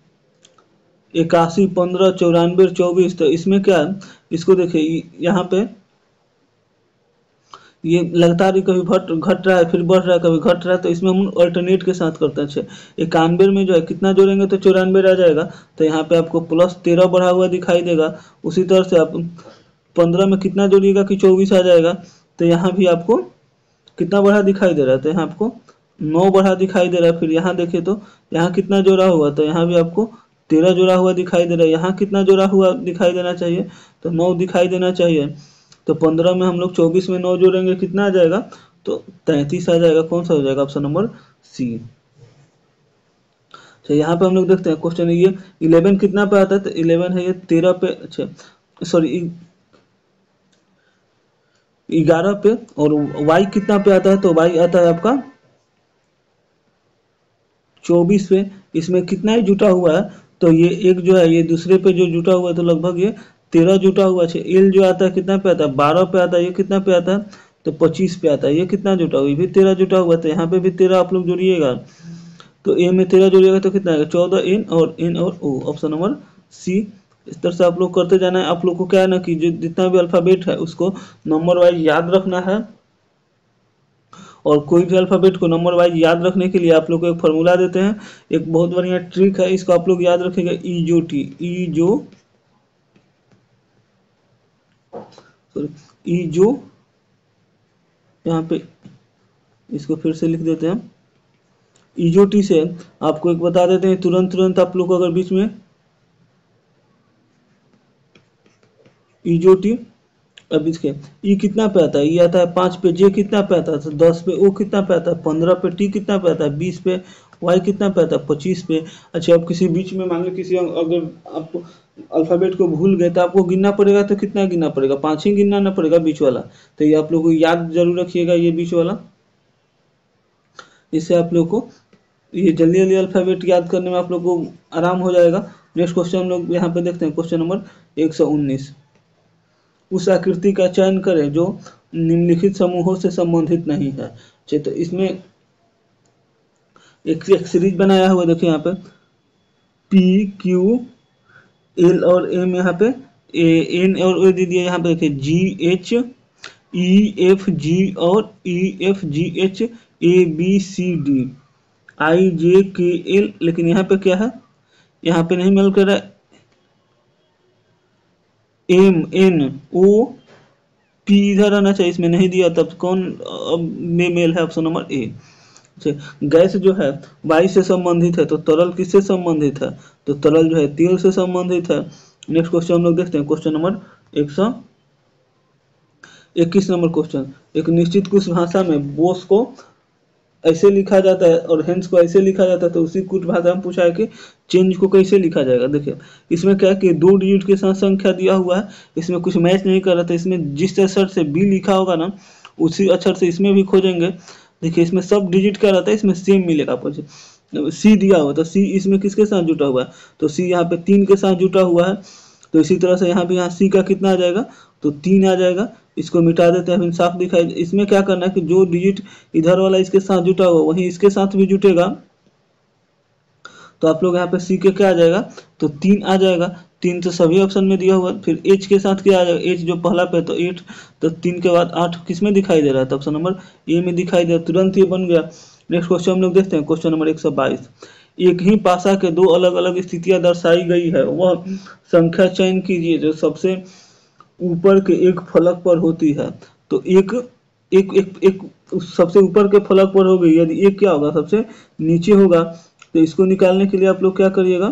[SPEAKER 1] 81 15 94 24। तो इसमें क्या है, इसको देखिए, यहाँ पे ये लगातार ही कभी घट रहा है, फिर बढ़ रहा है, कभी घट रहा है। तो इसमें हम अल्टरनेट के साथ करते हैं। 91 में जो है कितना जोड़ेंगे तो 94 आ जाएगा। तो यहाँ पे आपको प्लस 13 बढ़ा हुआ दिखाई देगा। उसी तरह से आप 15 में कितना जोड़िएगा कि 24 आ जाएगा। तो यहाँ भी आपको कितना बढ़ा दिखाई दे रहा है, तो यहाँ आपको 9 बढ़ा दिखाई दे रहा है। फिर यहाँ देखिए तो यहाँ कितना जोड़ा हुआ, तो यहाँ भी आपको 13 जोड़ा हुआ दिखाई दे रहा है। यहाँ कितना जोड़ा हुआ दिखाई देना चाहिए, तो 9 दिखाई देना चाहिए। तो 15 में हम लोग 24 में 9 जोड़ेंगे, कितना आ जाएगा, तो 33 आ जाएगा। कौन सा हो जाएगा, ऑप्शन नंबर सी। तो यहाँ पे हम लोग देखते हैं क्वेश्चन, ये 11 कितना पे आता है, तो 11 है ये 13 पे, अच्छा सॉरी 11 पे, और y कितना पे आता है, तो y आता है आपका 24 पे। इसमें कितना ही जुटा हुआ है, तो ये एक जो है ये दूसरे पे जो जुटा हुआ है, तो लगभग ये 13 जुटा हुआ है। एल जो आता है कितना पे आता है, 12 पे आता है। ये कितना पे आता है, तो 25 पे आता है। ये कितना जुटा हुआ, ये भी 13 जुटा हुआ है। तो यहाँ पे भी 13 आप लोग जोड़िएगा, तो ए में 13 जोड़िएगा तो कितना आएगा, 14 एन और ओ, ऑप्शन नंबर सी। इस तरह से आप लोग करते जाना है। आप लोग को क्या है ना कि जो जितना भी अल्फाबेट है उसको नंबर वाइज याद रखना है, और कोई भी अल्फाबेट को नंबर वाइज याद रखने के लिए आप लोग को एक फार्मूला देते हैं। एक बहुत बढ़िया ट्रिक है, इसको आप लोग याद रखेंगे, ई जो यहाँ पे इसको फिर से लिख देते हैं, ईजोटी से आपको एक बता देते हैं तुरंत आप लोग अगर बीच में ईजोटी, अब इसके ई कितना पे आता है, ई आता है 5 पे, जे कितना पे आता है, तो 10 पे, ओ कितना पे आता है 15 पे, टी कितना पे आता है 20 पे, वाई कितना पे आता है 25 पे। अच्छा अब किसी बीच में मान लो किसी अगर आप अल्फ़ाबेट को भूल गए तो आपको गिनना पड़ेगा, तो कितना गिनना पड़ेगा 5 ही गिनना ना पड़ेगा बीच वाला। तो ये आप लोग को याद जरूर रखिएगा ये बीच वाला, इससे आप लोग को ये जल्दी जल्दी अल्फ़ाबेट याद करने में आप लोग को आराम हो जाएगा। नेक्स्ट क्वेश्चन हम लोग यहाँ पे देखते हैं, क्वेश्चन नंबर 119। उस आकृति का चयन करें जो निम्नलिखित समूहों से संबंधित नहीं है। अच्छा तो इसमें एक सीरीज बनाया हुआ देखिए यहाँ पे पी क्यू एल और एम, यहाँ पे एन और ए दे दिया, यहाँ पे देखिए जी एच ई एफ जी और E F G H A B C D I J K L, लेकिन यहाँ पे क्या है, यहाँ पे नहीं मिल कर रहा है एम एन ओ पी इधर आना चाहिए, इसमें नहीं दिया, तब कौन में मेल है, ऑप्शन नंबर ए। गैस जो है वायु से संबंधित है, तो तरल किससे संबंधित है, तो तरल जो है तेल से संबंधित है। नेक्स्ट क्वेश्चन हम लोग देखते हैं, क्वेश्चन नंबर 121 नंबर क्वेश्चन। एक निश्चित कुछ भाषा में बोस को ऐसे लिखा जाता है और हेंस को ऐसे लिखा जाता है, तो उसी कुछ भाषा में पूछा है कि चेंज को कैसे लिखा जाएगा। देखिए इसमें क्या है कि 2 डिजिट के साथ संख्या दिया हुआ है, इसमें कुछ मैच नहीं कर रहा था, इसमें जिस अक्षर से बी लिखा होगा ना उसी अक्षर से इसमें भी खोजेंगे। देखिए इसमें सब डिजिट क्या रहता है, इसमें सेम मिलेगा आपको। सी दिया हुआ तो सी इसमें किसके साथ जुटा हुआ है, तो सी यहाँ पे 3 के साथ जुटा हुआ है, तो इसी तरह से यहाँ पे यहाँ सी का कितना आ जाएगा, तो 3 आ जाएगा। इसको मिटा देते हैं, साफ दिखाई। इसमें क्या करना है कि जो डिजिट इधर वाला इसके साथ जुटा हुआ वहीं इसके साथ भी जुटेगा, तो आप लोग यहाँ पे सी के क्या आ जाएगा, तो 3 आ जाएगा। 3 तो सभी ऑप्शन में दिया हुआ। फिर एच के साथ क्या आ जाएगा, एच जो पहला पे तो 8, तो 3 के बाद 8 किस में दिखाई दे रहा है, तो ऑप्शन नंबर ए में दिखाई दे रहा है, तुरंत ये बन गया। नेक्स्ट क्वेश्चन हम लोग देखते हैं, क्वेश्चन नंबर 122। एक ही पासा के 2 अलग अलग स्थितियां दर्शाई गई है, वह संख्या चयन कीजिए जो सबसे ऊपर के एक फलक पर होती है। तो एक एक एक एक सबसे ऊपर के फलक पर हो गई, यदि एक क्या होगा सबसे नीचे होगा, तो इसको निकालने के लिए आप लोग क्या करिएगा,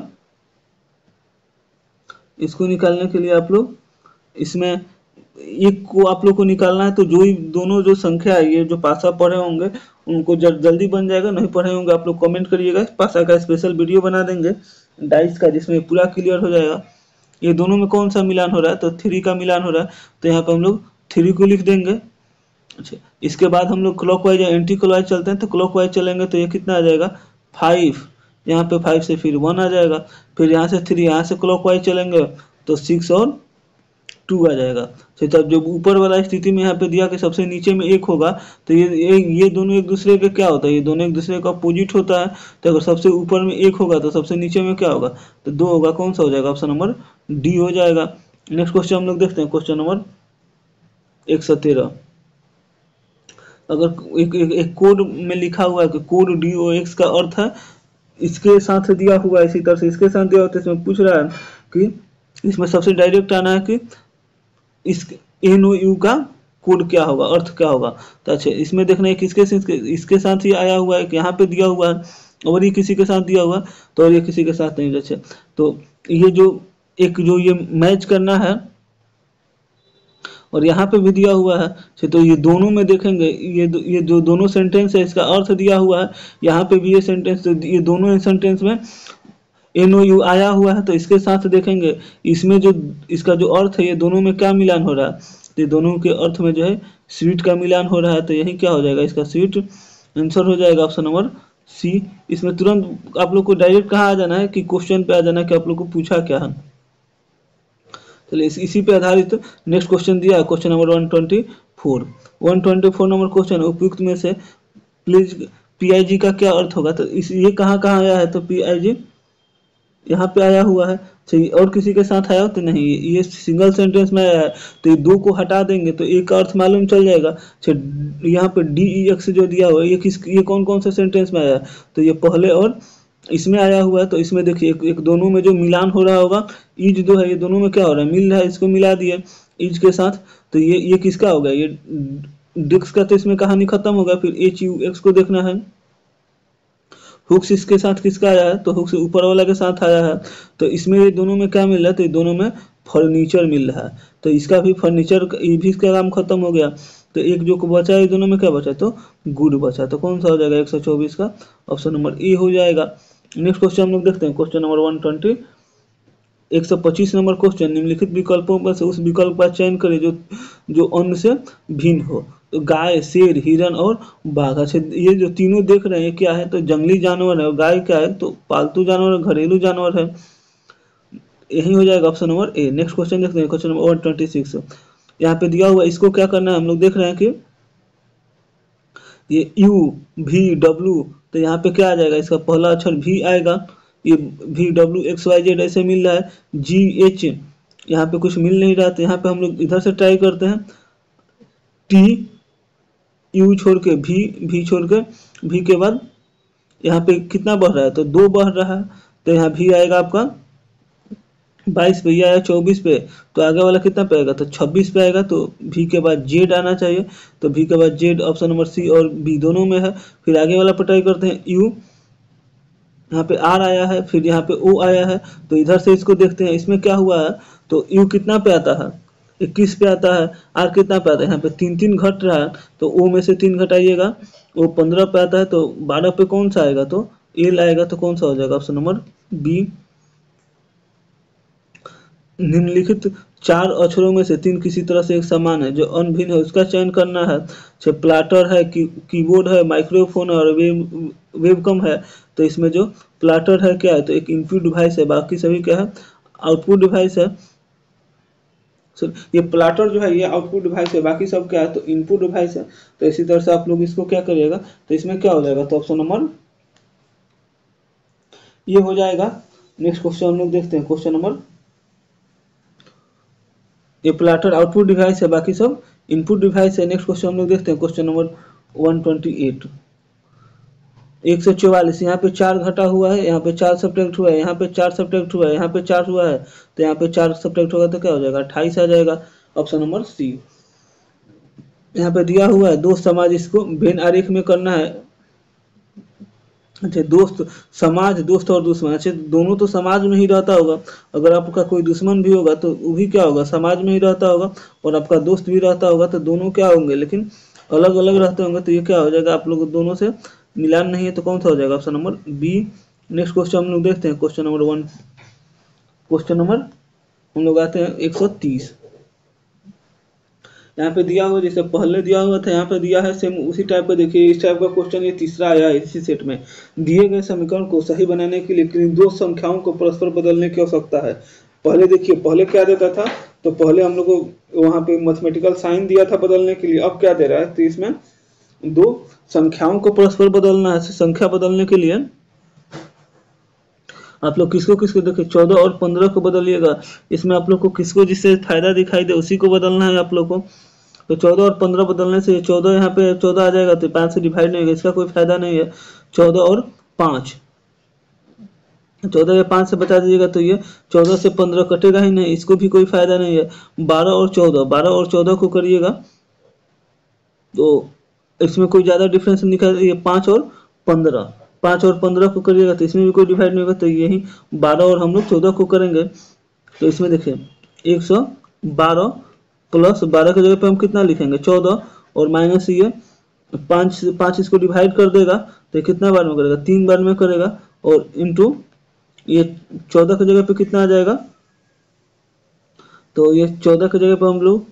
[SPEAKER 1] इसको निकालने के लिए आप लोग इसमें एक को आप लोग को निकालना है, तो जो ही दोनों जो संख्या है ये जो पासा पढ़े होंगे उनको जल्दी बन जाएगा, नहीं पढ़े होंगे आप लोग कमेंट करिएगा, पासा का स्पेशल वीडियो बना देंगे डाइस का जिसमें पूरा क्लियर हो जाएगा। ये दोनों में कौन सा मिलान हो रहा है, तो 3 का मिलान हो रहा है, तो यहाँ पे हम लोग 3 को लिख देंगे। अच्छा इसके बाद हम लोग क्लॉकवाइज या एंटी क्लॉकवाइज चलते हैं, तो क्लॉकवाइज चलेंगे तो ये कितना आ जाएगा 5, यहाँ पे 5 से फिर 1 आ जाएगा, फिर यहाँ से 3, यहाँ से क्लॉकवाइज चलेंगे तो 6 और 2 आ जाएगा। तब जब ऊपर वाला स्थिति में यहाँ पे दिया कि सबसे नीचे में 1 होगा, तो ये दोनों एक दूसरे के क्या होता है, ये दोनों एक दूसरे का अपोजिट होता है, तो अगर सबसे ऊपर में 1 होगा तो सबसे नीचे में क्या होगा, तो 2 होगा, कौन सा हो जाएगा, ऑप्शन नंबर डी हो जाएगा। नेक्स्ट क्वेश्चन हम लोग देखते हैं, क्वेश्चन नंबर 113। अगर एक कोड में लिखा हुआ है कि कोड DOX का अर्थ है इसके साथ दिया हुआ है, इसी तरह से इसके साथ दिया हुआ है, तो इसमें पूछ रहा है कि इसमें सबसे डायरेक्ट आना है कि इस NOU का कोड क्या होगा, अर्थ क्या होगा। तो अच्छा इसमें देखना है किसके इसके साथ ही आया हुआ है कि यहाँ पे दिया हुआ है और ये किसी के साथ दिया हुआ है, तो और ये किसी के साथ नहीं। अच्छा तो ये जो ये मैच करना है और यहाँ पे भी दिया हुआ है, तो ये दोनों में देखेंगे, ये जो दोनों सेंटेंस है इसका अर्थ दिया हुआ है, यहाँ पे भी ये सेंटेंस, तो ये दोनों सेंटेंस में NOU आया हुआ है, तो इसके साथ देखेंगे इसमें जो इसका जो अर्थ है ये दोनों में क्या मिलान हो रहा है, तो ये दोनों के अर्थ में जो है स्वीट का मिलान हो रहा है, तो यही क्या हो जाएगा, इसका स्वीट आंसर हो जाएगा ऑप्शन नंबर सी। इसमें तुरंत आप लोग को डायरेक्ट कहाँ आ जाना है कि क्वेश्चन पे आ जाना है कि आप लोग को पूछा क्या है। चलिए इसी पे आधारित नेक्स्ट क्वेश्चन दिया है, क्वेश्चन नंबर 124 नंबर क्वेश्चन, उपयुक्त में से प्लीज PIG का क्या अर्थ होगा, तो ये कहाँ आया है, तो PIG यहाँ पे आया हुआ है, सही, और किसी के साथ आया तो नहीं, ये सिंगल सेंटेंस में आया है, तो ये 2 को हटा देंगे तो एक का अर्थ मालूम चल जाएगा। यहाँ पे DEX जो दिया हुआ है ये कौन से सेंटेंस में आया है, तो ये पहले और इसमें आया हुआ है, तो इसमें देखिए एक दोनों में जो मिलान हो रहा होगा, इज जो है ये दोनों में क्या हो रहा है, मिल रहा है, इसको मिला दिए इज के साथ, तो ये किसका होगा, ये डिक्स का, तो इसमें कहानी खत्म होगा। फिर HUX को देखना है, हुक्स इसके साथ किसका आया है, तो हुक्स ऊपर वाला के साथ आया है, तो इसमें ये दोनों में क्या मिल रहा है, तो ये दोनों में फर्नीचर मिल रहा है, तो इसका भी फर्नीचर, ये भी इसका काम खत्म हो गया। तो एक जो को बचा है दोनों में क्या बचा, तो गुड बचा, तो कौन सा हो जाएगा 124 का ऑप्शन नंबर ए हो जाएगा। नेक्स्ट क्वेश्चन हम लोग देखते हैं, क्वेश्चन नंबर 120, 125 नंबर क्वेश्चन, निम्नलिखित विकल्पों में से उस विकल्प का चयन करें जो जो अन्य से भिन्न हो। तो गाय, शेर, हिरन और बाघ। अच्छा, ये जो तीनों देख रहे हैं क्या है, तो जंगली जानवर है, और गाय क्या है, तो पालतू जानवर, घरेलू जानवर है, यही हो जाएगा option number A. Next question देखते हैं, क्वेश्चन नंबर 126, यहाँ पे दिया हुआ, इसको क्या करना है, हम लोग देख रहे हैं कि ये यू वी डब्ल्यू, तो यहाँ पे क्या आ जाएगा, इसका पहला अक्षर भी आएगा, ये V W X Y Z ऐसे मिल रहा है, जी एच यहाँ पे कुछ मिल नहीं रहा, तो यहाँ पे हम लोग इधर से ट्राई करते हैं, टी यू छोड़ के भी छोड़ के, भी के बाद यहाँ पे कितना बढ़ रहा है, तो 2 बढ़ रहा है, तो यहाँ भी आएगा आपका 22 पे, ये आया 24 पे, तो आगे वाला कितना पे आएगा, तो 26 पे आएगा, तो भी के बाद जेड आना चाहिए, तो भी के बाद जेड ऑप्शन नंबर सी और बी दोनों में है। फिर आगे वाला पर ट्राई करते हैं, यू, यहाँ पे आर आया है, फिर यहाँ पे ओ आया है, तो इधर से इसको देखते हैं, इसमें क्या हुआ है, तो यू कितना पे आता है, 21 पे आता है, आर कितना पे आता है, यहाँ पे 3 घट रहा है, तो ओ में से 3 घटाइएगा, वो 15 पे आता है, तो 12 पे कौन सा आएगा, तो एल आएगा, तो कौन सा हो जाएगा ऑप्शन नंबर बी। निम्नलिखित 4 अक्षरों में से 3 किसी तरह से एक समान है, जो अनभिन्न है उसका चयन करना है। प्लाटर है, कीबोर्ड है, माइक्रोफोन है और वेबकम है, तो इसमें जो प्लाटर है क्या है, तो एक इनपुट डिवाइस है, बाकी सभी क्या है, आउटपुट डिवाइस है। ये प्लाटर जो है ये आउटपुट डिवाइस है, बाकी सब क्या है, तो इनपुट डिवाइस है। तो इसी तरह से आप लोग इसको क्या करिएगा, तो इसमें क्या हो जाएगा, तो ऑप्शन नंबर ये हो जाएगा। नेक्स्ट क्वेश्चन हम लोग देखते हैं, क्वेश्चन नंबर, ये प्लाटर आउटपुट डिवाइस है, बाकी सब इनपुट डिवाइस है। नेक्स्ट क्वेश्चन हम लोग देखते हैं, क्वेश्चन नंबर 128, 144, यहाँ पे 4 घटा हुआ है, यहाँ पे 4 सब्ट्रैक्ट हुआ है, यहाँ पे 4 सब्ट्रैक्ट हुआ है, यहाँ पे 4 हुआ है, तो यहाँ पे 4 सब्ट्रैक्ट होगा तो क्या हो जाएगा, 28 आ जाएगा, ऑप्शन नंबर सी। यहाँ पे दिया हुआ है दोस्त समाज, इसको वेन आरेख में करना है। अच्छा, दोस्त समाज, दोस्त और दुश्मन, अच्छा दोनों तो समाज में ही रहता होगा, अगर आपका कोई दुश्मन भी होगा तो वो भी क्या होगा, समाज में ही रहता होगा, और आपका दोस्त भी रहता होगा, तो दोनों क्या होंगे, लेकिन अलग अलग रहते होंगे, तो ये क्या हो जाएगा, आप लोग दोनों से मिलान नहीं है, तो कौन सा हो जाएगा, option number B. Next question हम लोग देखते हैं, क्वेश्चन नंबर हम लोग आते हैं 130, यहाँ पे दिया हुआ, जैसे पहले दिया हुआ था, यहाँ पे दिया है सेम उसी टाइप का। देखिए इस टाइप का क्वेश्चन ये तीसरा आया है इसी सेट में। दिए गए समीकरण को सही बनाने के लिए किन 2 संख्याओं को परस्पर बदलने की आवश्यकता है। पहले देखिए, पहले क्या देता था, तो पहले हम लोग को वहाँ पे मैथमेटिकल साइन दिया था बदलने के लिए, अब क्या दे रहा है, तो इसमें 2 संख्याओं को परस्पर बदलना है। संख्या बदलने के लिए आप लोग किसको किसको देखिए, 14 और 15 को बदलिएगा, इसमें आप लोग को किसको जिससे फायदा दिखाई दे उसी को बदलना है आप लोग को। तो 14 और 15 बदलने से 14 यहाँ पे 14 आ जाएगा, तो 5 से डिवाइड नहीं होगा, इसका कोई फायदा नहीं है। 14 और 5, 14 या 5 से बचा दीजिएगा, तो ये 14 से 15 कटेगा ही नहीं, इसको भी कोई फायदा नहीं है। 12 और 14 को करिएगा, तो इसमें कोई ज़्यादा डिफरेंस निकल, ये 5 और 15 को करिएगा, तो इसमें भी कोई डिवाइड नहीं होगा, तो यही 12 और हम लोग 14 को करेंगे, तो इसमें देखिए 112 प्लस 12 की जगह पे हम कितना लिखेंगे, 14, और माइनस ये 5 इसको डिवाइड कर देगा, तो कितना बार में करेगा, 3 बार में करेगा, और इंटू ये 14 की जगह पे कितना आ जाएगा, तो ये 14 की जगह पे हम लोग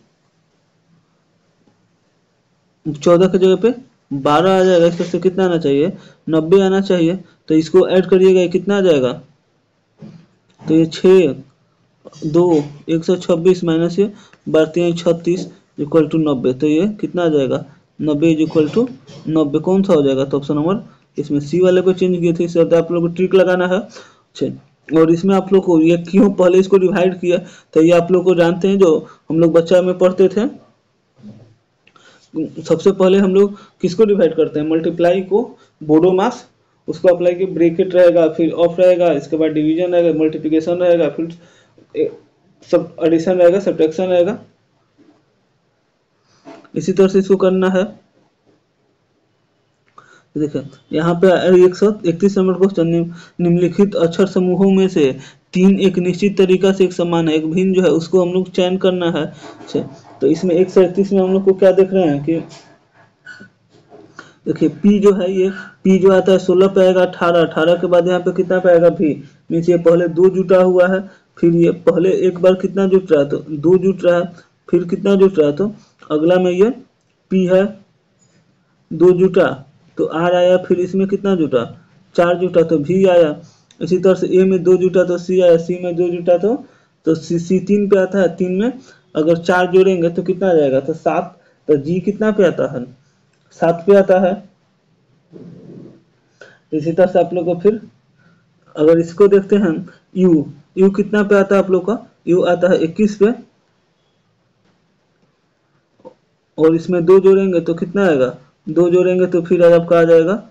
[SPEAKER 1] 14 की जगह पे 12 आ जाएगा, इससे कितना आना चाहिए, 90 आना चाहिए, तो इसको ऐड करिएगा, कितना आ जाएगा, तो ये 6 2 126 माइनस ये 36 इक्वल टू 90, तो ये कितना आ जाएगा, 90 इक्वल टू 90, कौन सा हो जाएगा, तो ऑप्शन नंबर इसमें सी वाले को चेंज किए थे, इस आप लोग को ट्रिक लगाना है। और इसमें आप लोग को ये क्यों पहले इसको डिवाइड किया, तो ये आप लोग को जानते हैं, जो हम लोग बच्चा में पढ़ते थे, सबसे पहले हम लोग किसको डिवाइड करते हैं, मल्टीप्लाई को बोडो मास, उसको अप्लाई की ब्रैकेट रहेगा, फिर ऑफ रहेगा, इसके बाद डिवीजन रहेगा, मल्टीप्लिकेशन रहेगा, फिर सब एडिशन रहेगा, सब्ट्रैक्शन रहेगा, इसी तरह से इसको करना है। देखिए यहाँ पे 131 नंबर क्वेश्चन, निम्नलिखित अक्षर समूहों में से 3 एक निश्चित तरीका से एक समान है, एक भिन्न जो है उसको हम लोग चयन करना है। तो इसमें 131 में हम लोग को क्या देख रहे हैं कि देखिए P जो है ये P जो आता है 16 पे आएगा 18, 18 के बाद यहाँ पे कितना पे आएगा V, मीन्स ये पहले 2 जुटा हुआ है, फिर ये पहले एक बार कितना जुट रहा है तो 2 जुट रहा है, फिर कितना जुट रहा है तो अगला में ये P है 2 जुटा तो R आया, फिर इसमें कितना जुटा 4 जुटा तो V आया। इसी तरह से A में 2 जुटा तो C आया, C में 2 जुटा तो C 3 पे आता है, 3 में अगर 4 जोड़ेंगे तो कितना आ जाएगा तो 7, तो G कितना पे आता है 7 पे आता है। इसी तरह से आप लोग को फिर अगर इसको देखते हैं U कितना पे आता है आप लोग का, U आता है 21 पे, और इसमें 2 जोड़ेंगे तो कितना आएगा 2 जोड़ेंगे तो फिर आपका आ जाएगा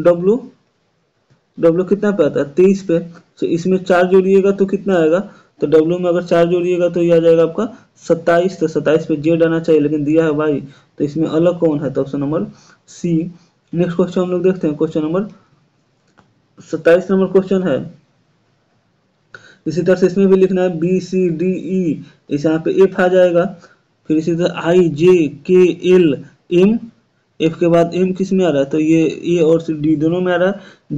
[SPEAKER 1] W कितना पे आता है 23 पे। तो इसमें 4 जोड़िएगा तो कितना आएगा तो W में अगर 4 जोड़िएगा तो ये आ जाएगा आपका 27, तो 27 पे Z आना चाहिए लेकिन दिया है Y, तो इसमें अलग कौन है तो option number C। Next question हम लोग देखते हैं, क्वेश्चन नंबर 27 नंबर क्वेश्चन है। इसी तरह से इसमें भी लिखना है BCDE, इस यहाँ पे F आ जाएगा, फिर इसी तरह IJKLM, F के बाद M किस में आ रहा है तो ये A और D दोनों में आ रहा है,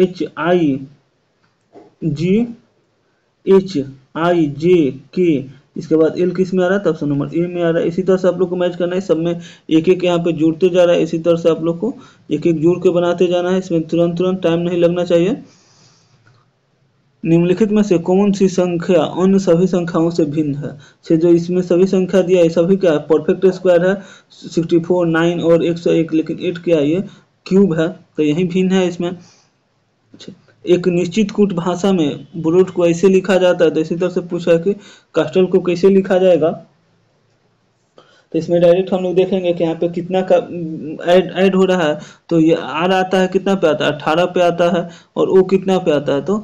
[SPEAKER 1] GHIJK, इसके बाद L किस में आ रहा है तो ऑप्शन नंबर A में आ रहा है। इसी तरह से आप लोग को मैच करना है, सब में एक एक यहाँ पे जोड़ते जा रहा है, इसी तरह से आप लोग को एक एक जोड़ के बनाते जाना है, इसमें तुरंत टाइम नहीं लगना चाहिए। निम्नलिखित में से कौन सी संख्या अन्य सभी संख्याओं से भिन्न है, से जो इसमें सभी संख्या दिया है सभी क्या है परफेक्ट स्क्वायर है 64, 9 और 101, लेकिन 8 क्या है ये क्यूब है, तो यही भिन्न है इसमें। एक निश्चित कूट भाषा में ब्रूट को ऐसे लिखा जाता है, तो इसी तरह से पूछा है कि कास्टल को कैसे लिखा जाएगा, तो इसमें डायरेक्ट हम लोग देखेंगे कि यहाँ पे कितना का ऐड हो रहा है, तो ये R आता है कितना पे आता है 18 पे आता है, और O कितना पे आता है तो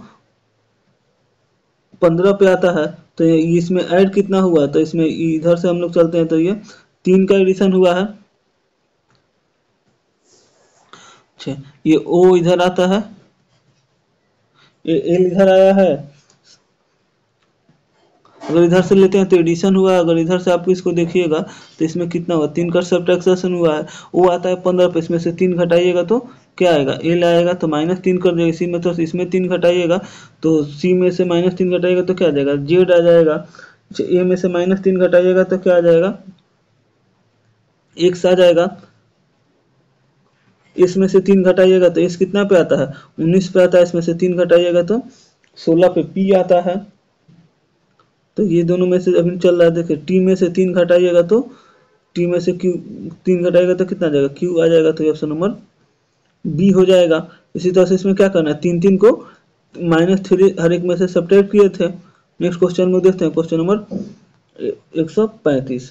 [SPEAKER 1] 15 पे आता है, तो इसमें ऐड कितना हुआ तो इसमें इधर से हम लोग चलते हैं तो ये 3 का एडिशन हुआ है। अच्छा ये O इधर आता है, ये L इधर आया है, अगर इधर से लेते हैं तो एडिशन हुआ, अगर इधर से आप इसको देखिएगा तो इसमें कितना हुआ 3 का सब्ट्रैक्शन हुआ है, वो आता है 15 पे, इसमें से 3 घटाइएगा तो क्या आएगा L आएगा, तो -3 कर देगा, इसी में तो इसमें 3 घटाइएगा तो C में से -3 घटाइएगा तो क्या आ जाएगा Z आ जाएगा। अच्छा A में से -3 घटाइएगा तो क्या आ जाएगा X आ जाएगा, इसमें से 3 घटाइएगा तो S कितना पे आता है 19 पे आता है, इसमें से 3 घटाइएगा तो 16 पे P आता है। तो ये दोनों में से अभी चल रहा है, देखिए T में से 3 घटाइएगा तो T में से Q 3 घटाएगा तो कितना आ जाएगा Q आ जाएगा, तो ऑप्शन नंबर B हो जाएगा। इसी तरह से इसमें क्या करना है 3 को -3 हर एक में से सब्ट्रैक्ट किए थे। नेक्स्ट क्वेश्चन में देखते हैं, क्वेश्चन नंबर 135